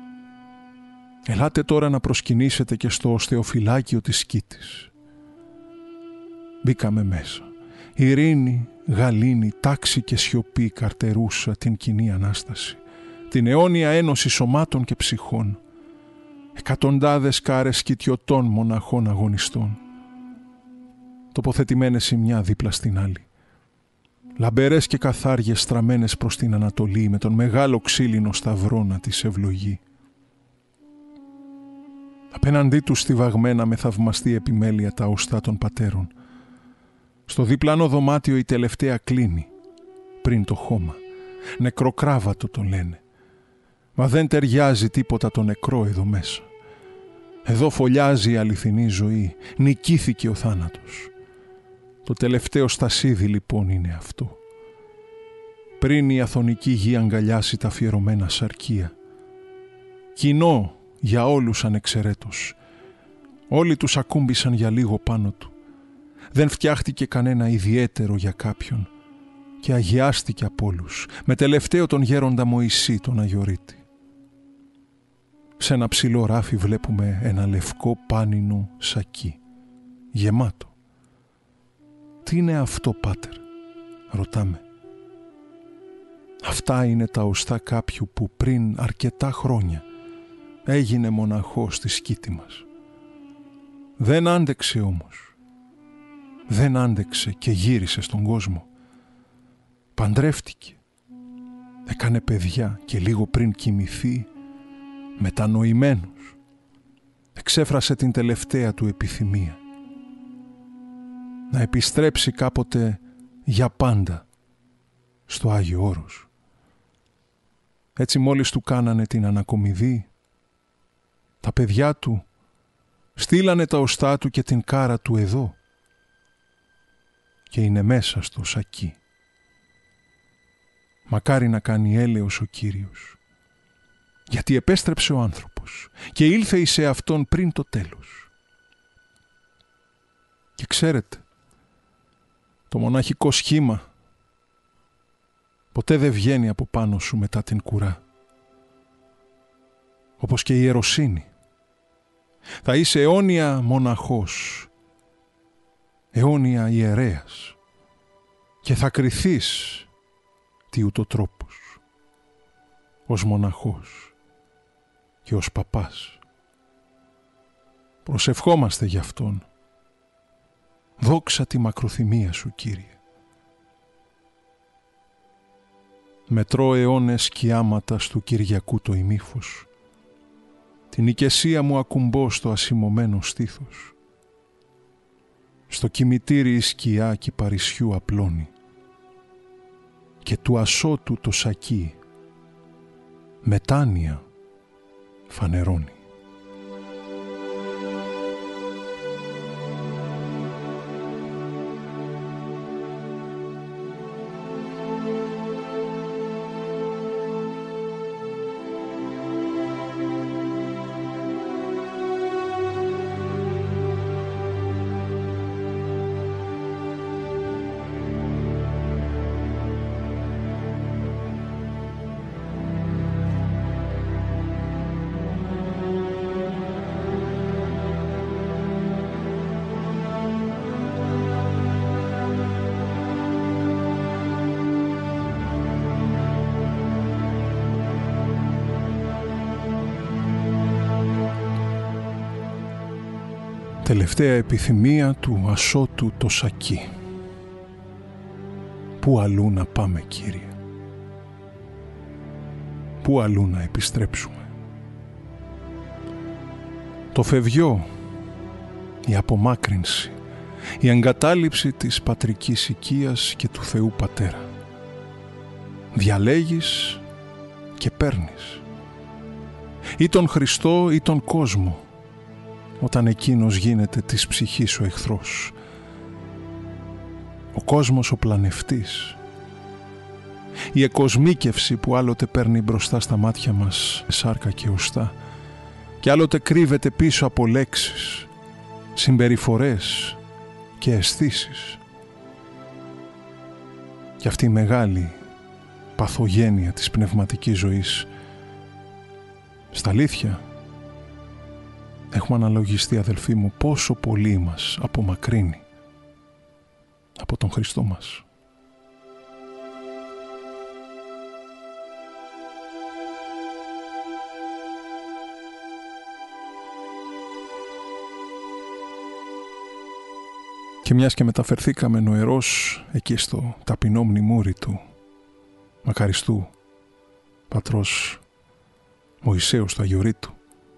Ελάτε τώρα να προσκυνήσετε και στο οστεοφυλάκιο της σκήτης. Μπήκαμε μέσα. Ειρήνη, γαλήνη, τάξη και σιωπή καρτερούσα την κοινή Ανάσταση, την αιώνια ένωση σωμάτων και ψυχών, εκατοντάδες κάρες σκητιωτών μοναχών αγωνιστών, τοποθετημένες η μια δίπλα στην άλλη, λαμπερές και καθάριες στραμμένες προς την Ανατολή με τον μεγάλο ξύλινο σταυρό να τις ευλογεί. Απέναντί τους στιβαγμένα με θαυμαστή επιμέλεια τα οστά των πατέρων. Στο διπλανό δωμάτιο η τελευταία κλείνει, πριν το χώμα. Νεκροκράβατο το λένε. Μα δεν ταιριάζει τίποτα το νεκρό εδώ μέσα. Εδώ φωλιάζει η αληθινή ζωή. Νικήθηκε ο θάνατος. Το τελευταίο στασίδι λοιπόν είναι αυτό. Πριν η αθωνική γη αγκαλιάσει τα αφιερωμένα σαρκία. Κοινό για όλους ανεξαιρέτως. Όλοι τους ακούμπησαν για λίγο πάνω του. Δεν φτιάχτηκε κανένα ιδιαίτερο για κάποιον και αγιάστηκε από όλους, με τελευταίο τον γέροντα Μωυσή τον Αγιορείτη. Σε ένα ψηλό ράφι βλέπουμε ένα λευκό πάνινο σακί, γεμάτο. «Τι είναι αυτό, πάτερ?» ρωτάμε. «Αυτά είναι τα οστά κάποιου που πριν αρκετά χρόνια έγινε μοναχός στη σκήτη μας. Δεν άντεξε όμως. Δεν άντεξε και γύρισε στον κόσμο. Παντρεύτηκε. Έκανε παιδιά και λίγο πριν κοιμηθεί, μετανοημένος, εξέφρασε την τελευταία του επιθυμία. Να επιστρέψει κάποτε για πάντα στο Άγιο Όρος. Έτσι μόλις του κάνανε την ανακομιδή, τα παιδιά του στείλανε τα οστά του και την κάρα του εδώ και είναι μέσα στο σακί. Μακάρι να κάνει έλεος ο Κύριος, γιατί επέστρεψε ο άνθρωπος και ήλθε εις εαυτόν πριν το τέλος. Και ξέρετε, το μοναχικό σχήμα ποτέ δεν βγαίνει από πάνω σου μετά την κουρά. Όπως και η ιεροσύνη. Θα είσαι αιώνια μοναχός, αιώνια ιερέας και θα κριθείς τι ούτω τρόπος, ως μοναχός και ως παπάς. Προσευχόμαστε γι' αυτόν. Δόξα τη μακροθυμία σου, Κύριε. Μετρώ αιώνες σκιάματα του Κυριακού το ημίφος. Την οικεσία μου ακουμπώ στο ασημωμένο στήθος. Στο κημητήρι η σκιά κυπαρισιού απλώνει και του ασώτου το σακί μετάνοια φανερώνει. Τελευταία επιθυμία του ασώτου το σακί. Πού αλλού να πάμε, Κύριε? Πού αλλού να επιστρέψουμε? Το φευγιό, η απομάκρυνση, η εγκατάλειψη της πατρικής οικίας και του Θεού Πατέρα. Διαλέγεις και παίρνεις. Ή τον Χριστό ή τον κόσμο, όταν εκείνος γίνεται της ψυχής ο εχθρός. Ο κόσμος ο πλανευτής. Η εκοσμίκευση που άλλοτε παίρνει μπροστά στα μάτια μας σάρκα και οστά και άλλοτε κρύβεται πίσω από λέξεις, συμπεριφορές και αισθήσεις. Και αυτή η μεγάλη παθογένεια της πνευματικής ζωής, στα αλήθεια, έχουμε αναλογιστεί, αδελφοί μου, πόσο πολύ μας απομακρύνει από τον Χριστό μας. Και μιας και μεταφερθήκαμε νοερός εκεί στο ταπεινό μνημούρι του μακαριστού πατρός Μωυσέου του Αγιορείτου,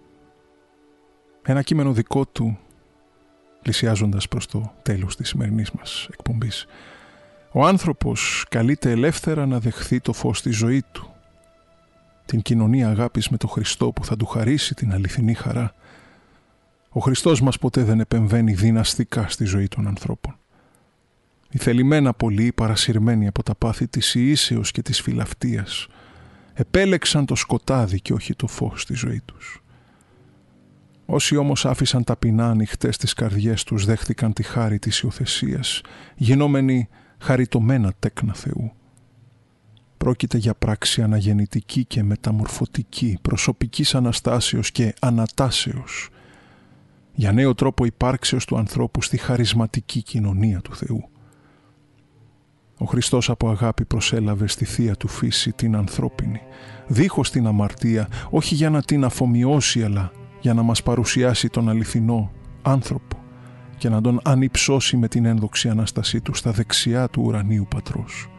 ένα κείμενο δικό του, πλησιάζοντας προς το τέλος της σημερινής μας εκπομπής. Ο άνθρωπος καλείται ελεύθερα να δεχθεί το φως της ζωή του, την κοινωνία αγάπης με τον Χριστό που θα του χαρίσει την αληθινή χαρά. Ο Χριστός μας ποτέ δεν επεμβαίνει δυναστικά στη ζωή των ανθρώπων. Οι θελημένα πολλοί, παρασυρμένοι από τα πάθη της ιήσεως και της φιλαυτίας, επέλεξαν το σκοτάδι και όχι το φως στη ζωή τους. Όσοι όμως άφησαν ταπεινά ανοιχτές τις καρδιές τους, δέχθηκαν τη χάρη της υιοθεσίας, γινόμενοι χαριτωμένα τέκνα Θεού. Πρόκειται για πράξη αναγεννητική και μεταμορφωτική, προσωπικής αναστάσεως και ανατάσεως, για νέο τρόπο υπάρξεως του ανθρώπου στη χαρισματική κοινωνία του Θεού. Ο Χριστός από αγάπη προσέλαβε στη θεία του φύση την ανθρώπινη, δίχως την αμαρτία, όχι για να την αφομοιώσει, αλλά για να μας παρουσιάσει τον αληθινό άνθρωπο και να τον ανυψώσει με την ένδοξη Ανάστασή του στα δεξιά του ουρανίου Πατρός.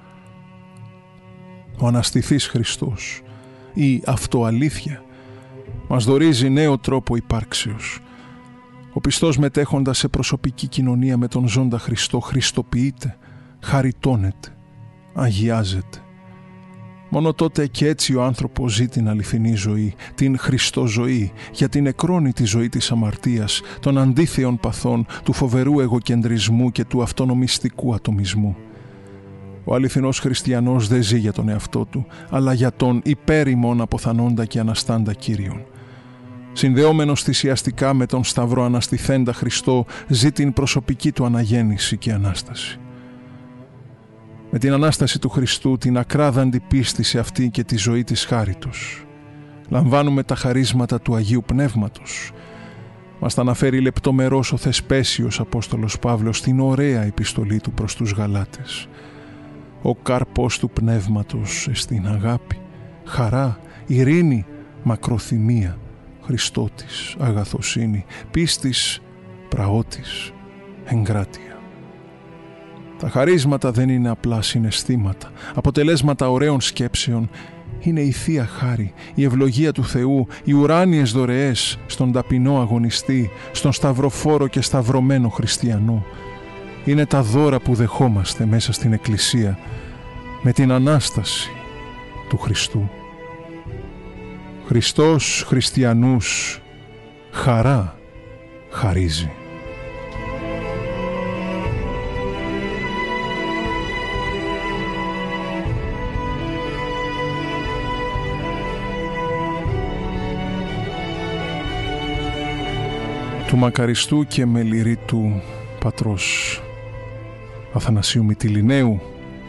Ο αναστηθής Χριστός, η αυτοαλήθεια, μας δωρίζει νέο τρόπο υπάρξεως. Ο πιστός μετέχοντας σε προσωπική κοινωνία με τον ζώντα Χριστό χριστοποιείται, χαριτώνεται, αγιάζεται. Μόνο τότε και έτσι ο άνθρωπος ζει την αληθινή ζωή, την Χριστοζωή, γιατί νεκρώνει τη ζωή της αμαρτίας, των αντίθεων παθών, του φοβερού εγωκεντρισμού και του αυτονομιστικού ατομισμού. Ο αληθινός χριστιανός δεν ζει για τον εαυτό του, αλλά για τον υπέρημον αποθανόντα και αναστάντα Κύριον. Συνδεόμενος θυσιαστικά με τον Σταυρό αναστηθέντα Χριστό, ζει την προσωπική του αναγέννηση και Ανάσταση. Με την Ανάσταση του Χριστού, την ακράδαντη πίστη σε αυτή και τη ζωή της χάριτος, λαμβάνουμε τα χαρίσματα του Αγίου Πνεύματος. Μας τα αναφέρει λεπτομερώς ο Θεσπέσιος Απόστολος Παύλος στην ωραία επιστολή του προς τους Γαλάτες. Ο καρπός του Πνεύματος εστίν αγάπη, χαρά, ειρήνη, μακροθυμία, Χριστότης, αγαθοσύνη, πίστης, πραότης, εγκράτεια. Τα χαρίσματα δεν είναι απλά συναισθήματα, αποτελέσματα ωραίων σκέψεων. Είναι η Θεία Χάρη, η ευλογία του Θεού, οι ουράνιες δωρεές στον ταπεινό αγωνιστή, στον σταυροφόρο και σταυρωμένο χριστιανό. Είναι τα δώρα που δεχόμαστε μέσα στην Εκκλησία με την Ανάσταση του Χριστού. Χριστός χριστιανούς χαρά χαρίζει. Του μακαριστού και μεληρίτου πατρός Αθανασίου Μυτιληναίου.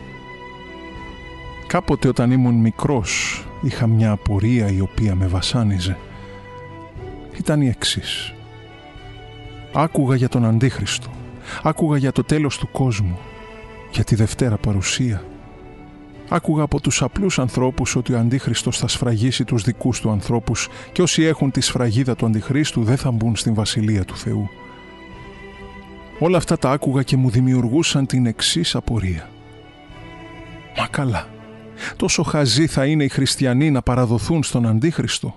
Κάποτε όταν ήμουν μικρός είχα μια απορία η οποία με βασάνιζε. Ήταν η εξής. Άκουγα για τον Αντίχριστο, άκουγα για το τέλος του κόσμου, για τη Δευτέρα Παρουσία. Άκουγα από τους απλούς ανθρώπους ότι ο Αντίχριστος θα σφραγίσει τους δικούς του ανθρώπους και όσοι έχουν τη σφραγίδα του Αντιχρίστου δεν θα μπουν στην Βασιλεία του Θεού. Όλα αυτά τα άκουγα και μου δημιουργούσαν την εξής απορία. Μα καλά, τόσο χαζοί θα είναι οι χριστιανοί να παραδοθούν στον Αντίχριστο?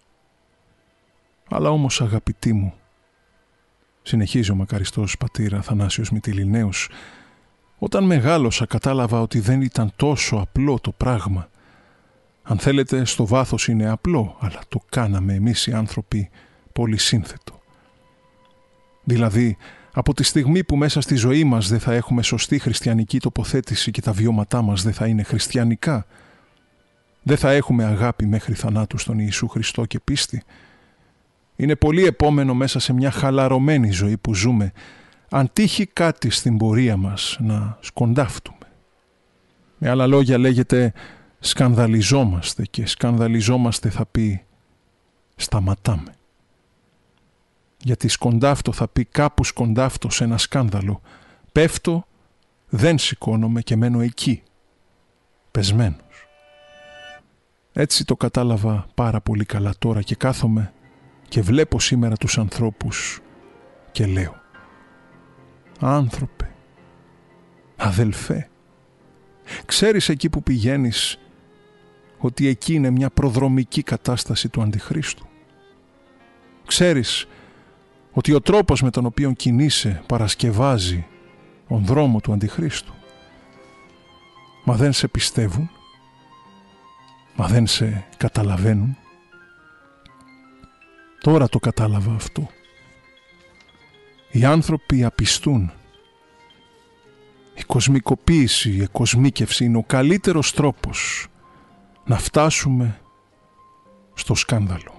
Αλλά όμως, αγαπητοί μου, συνεχίζει ο μακαριστός πατήρ Αθανάσιος Μυτιληναίος, όταν μεγάλωσα κατάλαβα ότι δεν ήταν τόσο απλό το πράγμα. Αν θέλετε, στο βάθος είναι απλό, αλλά το κάναμε εμείς οι άνθρωποι πολύ σύνθετο. Δηλαδή, από τη στιγμή που μέσα στη ζωή μας δεν θα έχουμε σωστή χριστιανική τοποθέτηση και τα βιώματά μας δεν θα είναι χριστιανικά, δεν θα έχουμε αγάπη μέχρι θανάτου στον Ιησού Χριστό και πίστη, είναι πολύ επόμενο μέσα σε μια χαλαρωμένη ζωή που ζούμε, αν τύχει κάτι στην πορεία μας να σκοντάφτουμε. Με άλλα λόγια λέγεται σκανδαλιζόμαστε, και σκανδαλιζόμαστε θα πει σταματάμε. Γιατί σκοντάφτω θα πει κάπου σκοντάφτω σε ένα σκάνδαλο, πέφτω, δεν σηκώνομαι και μένω εκεί, πεσμένος. Έτσι το κατάλαβα πάρα πολύ καλά τώρα και κάθομαι και βλέπω σήμερα τους ανθρώπους και λέω: άνθρωπε, αδελφέ, ξέρεις εκεί που πηγαίνεις ότι εκεί είναι μια προδρομική κατάσταση του Αντιχρίστου? Ξέρεις ότι ο τρόπος με τον οποίο κινείσαι παρασκευάζει τον δρόμο του Αντιχρίστου? Μα δεν σε πιστεύουν? Μα δεν σε καταλαβαίνουν? Τώρα το κατάλαβα αυτό. Οι άνθρωποι απιστούν. Η κοσμικοποίηση, η εκοσμίκευση είναι ο καλύτερος τρόπος να φτάσουμε στο σκάνδαλο.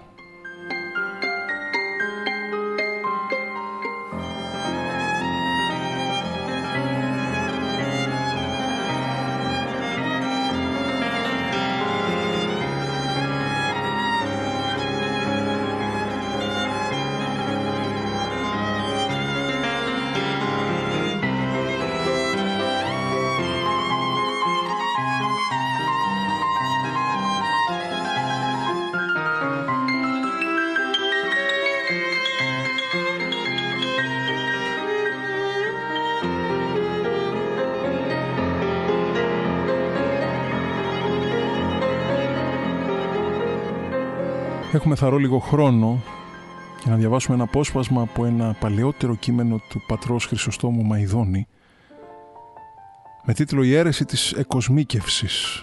Έχουμε θαρώ λίγο χρόνο για να διαβάσουμε ένα απόσπασμα από ένα παλαιότερο κείμενο του πατρός Χρυσοστόμου Μαϊδόνη με τίτλο «Η αίρεση της εκοσμίκευσης».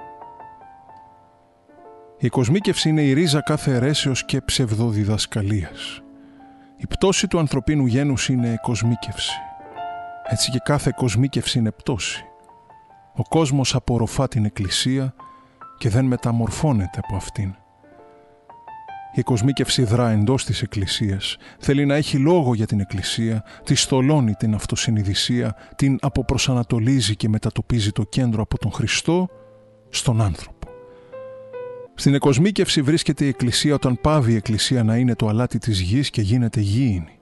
Η εκοσμίκευση είναι η ρίζα κάθε αιρέσεως και ψευδοδιδασκαλίας. Η πτώση του ανθρωπίνου γένους είναι εκοσμίκευση. Έτσι και κάθε εκοσμίκευση είναι πτώση. Ο κόσμος απορροφά την Εκκλησία και δεν μεταμορφώνεται από αυτήν. Η εκοσμίκευση δρά εντός της Εκκλησίας, θέλει να έχει λόγο για την Εκκλησία, τη στολώνει την αυτοσυνειδησία, την αποπροσανατολίζει και μετατοπίζει το κέντρο από τον Χριστό στον άνθρωπο. Στην εκοσμίκευση βρίσκεται η Εκκλησία όταν πάβει η Εκκλησία να είναι το αλάτι της γης και γίνεται γήινη.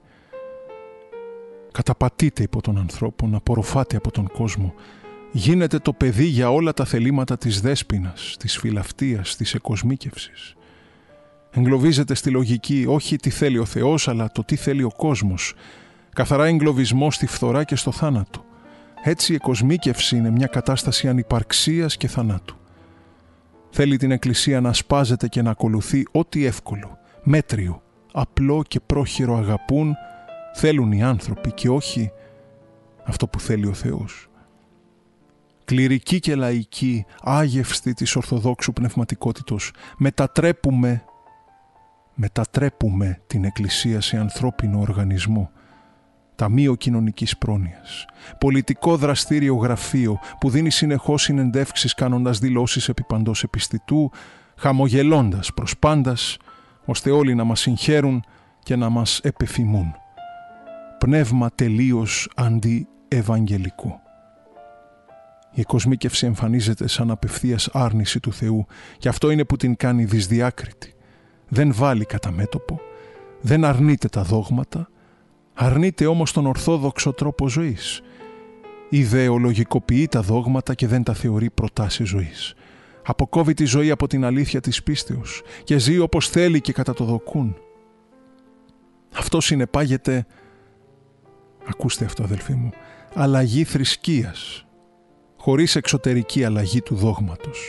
Καταπατείται υπό τον ανθρώπων, απορροφάται από τον κόσμο, γίνεται το παιδί για όλα τα θελήματα της δέσποινας, της φιλαυτίας, της εκοσμίκευσης. Εγκλωβίζεται στη λογική όχι τι θέλει ο Θεός, αλλά το τι θέλει ο κόσμος. Καθαρά εγκλωβισμό στη φθορά και στο θάνατο. Έτσι η εκοσμίκευση είναι μια κατάσταση ανυπαρξίας και θανάτου. Θέλει την Εκκλησία να σπάζεται και να ακολουθεί ό,τι εύκολο, μέτριο, απλό και πρόχειρο αγαπούν, θέλουν οι άνθρωποι και όχι αυτό που θέλει ο Θεός. Κληρική και λαϊκή, άγευστη της Ορθοδόξου πνευματικότητος, μετατρέπουμε, μετατρέπουμε την Εκκλησία σε ανθρώπινο οργανισμό, ταμείο κοινωνικής πρόνοιας, πολιτικό δραστήριο γραφείο που δίνει συνεχώς συνεντεύξεις κάνοντας δηλώσεις επί παντός επιστητού, χαμογελώντας προς πάντας, ώστε όλοι να μας συγχαίρουν και να μας επεφημούν. Πνεύμα τελείως αντιευαγγελικό. Η εκοσμίκευση εμφανίζεται σαν απευθείας άρνηση του Θεού και αυτό είναι που την κάνει δυσδιάκριτη. Δεν βάλει κατά μέτωπο, δεν αρνείται τα δόγματα, αρνείται όμως τον ορθόδοξο τρόπο ζωής. Ιδεολογικοποιεί τα δόγματα και δεν τα θεωρεί προτάσεις ζωής. Αποκόβει τη ζωή από την αλήθεια της πίστεως και ζει όπως θέλει και κατά το δοκούν. Αυτό συνεπάγεται, ακούστε αυτό αδελφοί μου, αλλαγή θρησκείας, χωρίς εξωτερική αλλαγή του δόγματος.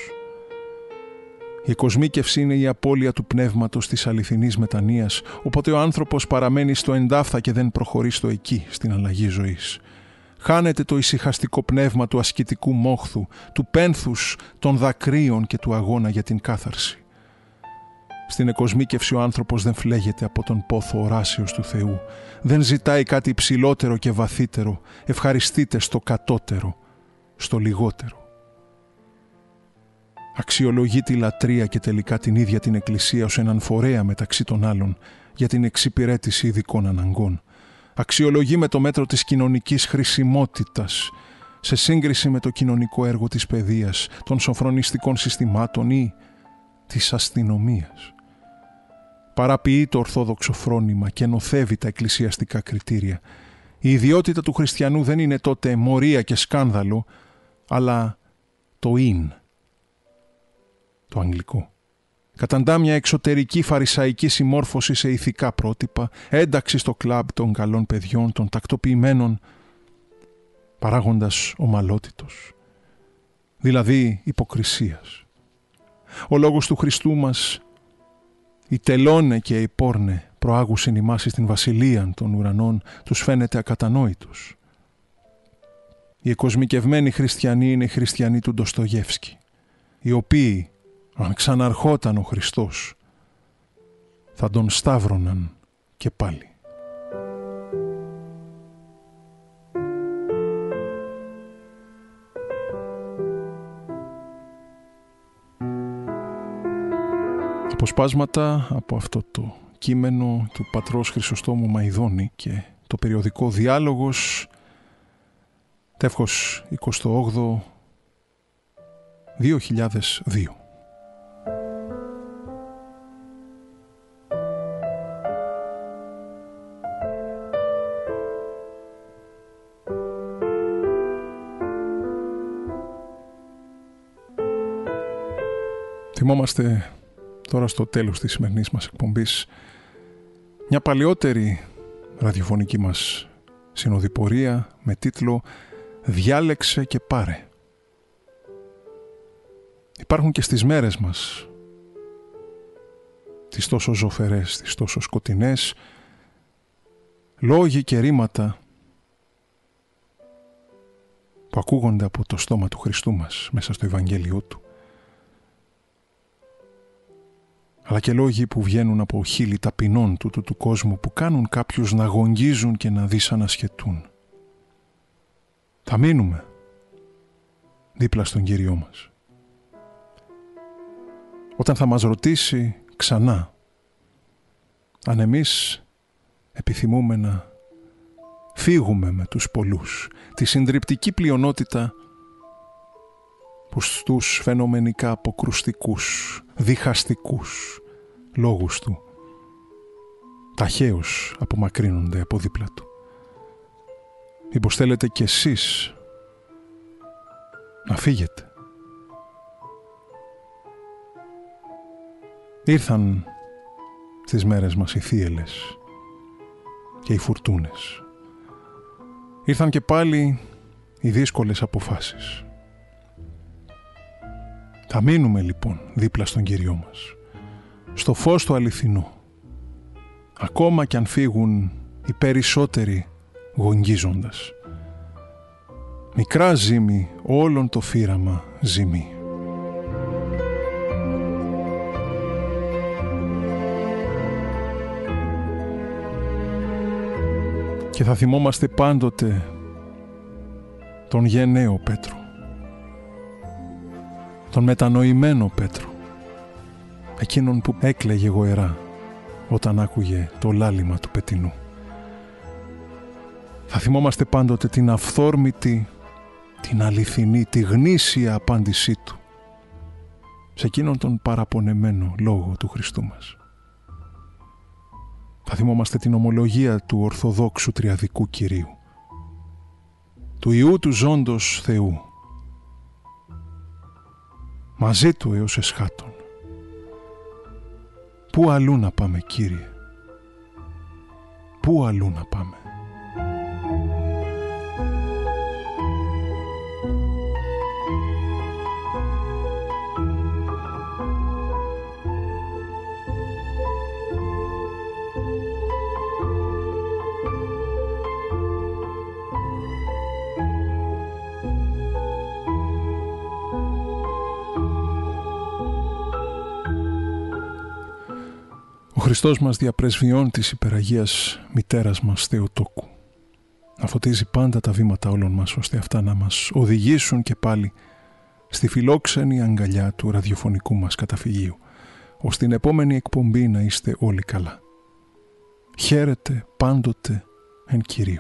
Η εκοσμίκευση είναι η απώλεια του πνεύματος της αληθινής μετανοίας, οπότε ο άνθρωπος παραμένει στο εντάφθα και δεν προχωρεί στο εκεί, στην αλλαγή ζωής. Χάνεται το ησυχαστικό πνεύμα του ασκητικού μόχθου, του πένθους των δακρύων και του αγώνα για την κάθαρση. Στην εκοσμίκευση ο άνθρωπος δεν φλέγεται από τον πόθο οράσεως του Θεού, δεν ζητάει κάτι υψηλότερο και βαθύτερο, ευχαριστείται στο κατώτερο, στο λιγότερο. Αξιολογεί τη λατρεία και τελικά την ίδια την Εκκλησία ως έναν φορέα μεταξύ των άλλων για την εξυπηρέτηση ειδικών αναγκών. Αξιολογεί με το μέτρο της κοινωνικής χρησιμότητας σε σύγκριση με το κοινωνικό έργο της παιδείας, των σοφρονιστικών συστημάτων ή της αστυνομίας. Παραποιεί το ορθόδοξο φρόνημα και νοθεύει τα εκκλησιαστικά κριτήρια. Η ιδιότητα του χριστιανού δεν είναι τότε μορία και σκάνδαλο, αλλά το «ειν», το αγγλικό. Καταντά μια εξωτερική φαρισαϊκή συμμόρφωση σε ηθικά πρότυπα, ένταξη στο κλαμπ των καλών παιδιών, των τακτοποιημένων, παράγοντας ομαλότητος, δηλαδή υποκρισίας. Ο λόγος του Χριστού μας, η τελώνε και η πόρνε προάγουσιν ημάς στην βασιλεία των ουρανών, τους φαίνεται ακατανόητος. Οι εκοσμικευμένοι χριστιανοί είναι οι χριστιανοί του Ντοστογεύσκη, οι οποίοι, αν ξαναρχόταν ο Χριστός, θα τον σταύρωναν και πάλι. Αποσπάσματα από αυτό το κείμενο του πατρός Χρυσοστόμου Μαϊδόνη και το περιοδικό Διάλογος, τεύχος εικοστό όγδοο δύο χιλιάδες δύο. Θυμόμαστε τώρα στο τέλος της σημερινής μας εκπομπής μια παλαιότερη ραδιοφωνική μας συνοδοιπορία με τίτλο «Διάλεξε και πάρε». Υπάρχουν και στις μέρες μας τις τόσο ζωφερές, τις τόσο σκοτεινές, λόγοι και ρήματα που ακούγονται από το στόμα του Χριστού μας μέσα στο Ευαγγέλιό του, αλλά και λόγοι που βγαίνουν από χείλη ταπεινών τούτου του κόσμου, που κάνουν κάποιους να γογγίζουν και να δυσανασχετούν. Θα μείνουμε δίπλα στον Κύριό μας. Όταν θα μας ρωτήσει ξανά αν εμείς επιθυμούμε να φύγουμε με τους πολλούς, τη συντριπτική πλειονότητα που στους φαινομενικά αποκρουστικούς, διχαστικούς λόγους του ταχαίως απομακρύνονται από δίπλα του. Μήπως θέλετε κι εσείς να φύγετε? Ήρθαν στις μέρες μας οι θύελλες και οι φουρτούνες. Ήρθαν και πάλι οι δύσκολες αποφάσεις. Θα μείνουμε λοιπόν δίπλα στον Κύριό μας, στο φως το αληθινό, ακόμα κι αν φύγουν οι περισσότεροι γογγίζοντας. Μικρά ζύμη, όλον το φύραμα ζυμί. Και θα θυμόμαστε πάντοτε τον γενναίο Πέτρο, τον μετανοημένο Πέτρο, εκείνον που έκλαιγε γοερά όταν άκουγε το λάλημα του πετινού. Θα θυμόμαστε πάντοτε την αυθόρμητη, την αληθινή, τη γνήσια απάντησή του σε εκείνον τον παραπονεμένο λόγο του Χριστού μας. Θα θυμόμαστε την ομολογία του Ορθοδόξου Τριαδικού Κυρίου, του Υιού του Ζώντος Θεού, μαζί του έως εσχάτων. Πού αλλού να πάμε, Κύριε? Πού αλλού να πάμε? Ο Χριστός μας διαπρεσβειών της υπεραγίας μητέρας μας Θεοτόκου να φωτίζει πάντα τα βήματα όλων μας, ώστε αυτά να μας οδηγήσουν και πάλι στη φιλόξενη αγκαλιά του ραδιοφωνικού μας καταφυγίου, ώστε την επόμενη εκπομπή να είστε όλοι καλά. Χαίρετε πάντοτε εν Κυρίου.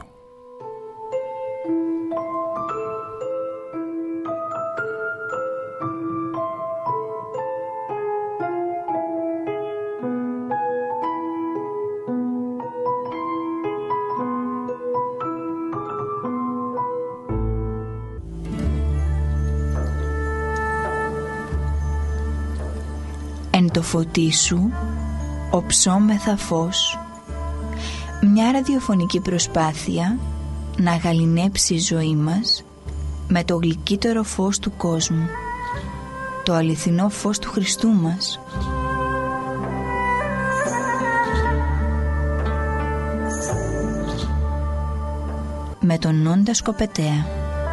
Εν το φωτί σου οψόμεθα φως, μια ραδιοφωνική προσπάθεια να γαληνέψει η ζωή μας με το γλυκύτερο φως του κόσμου, το αληθινό φως του Χριστού μας. Με τον Νόντα Σκοπετέα.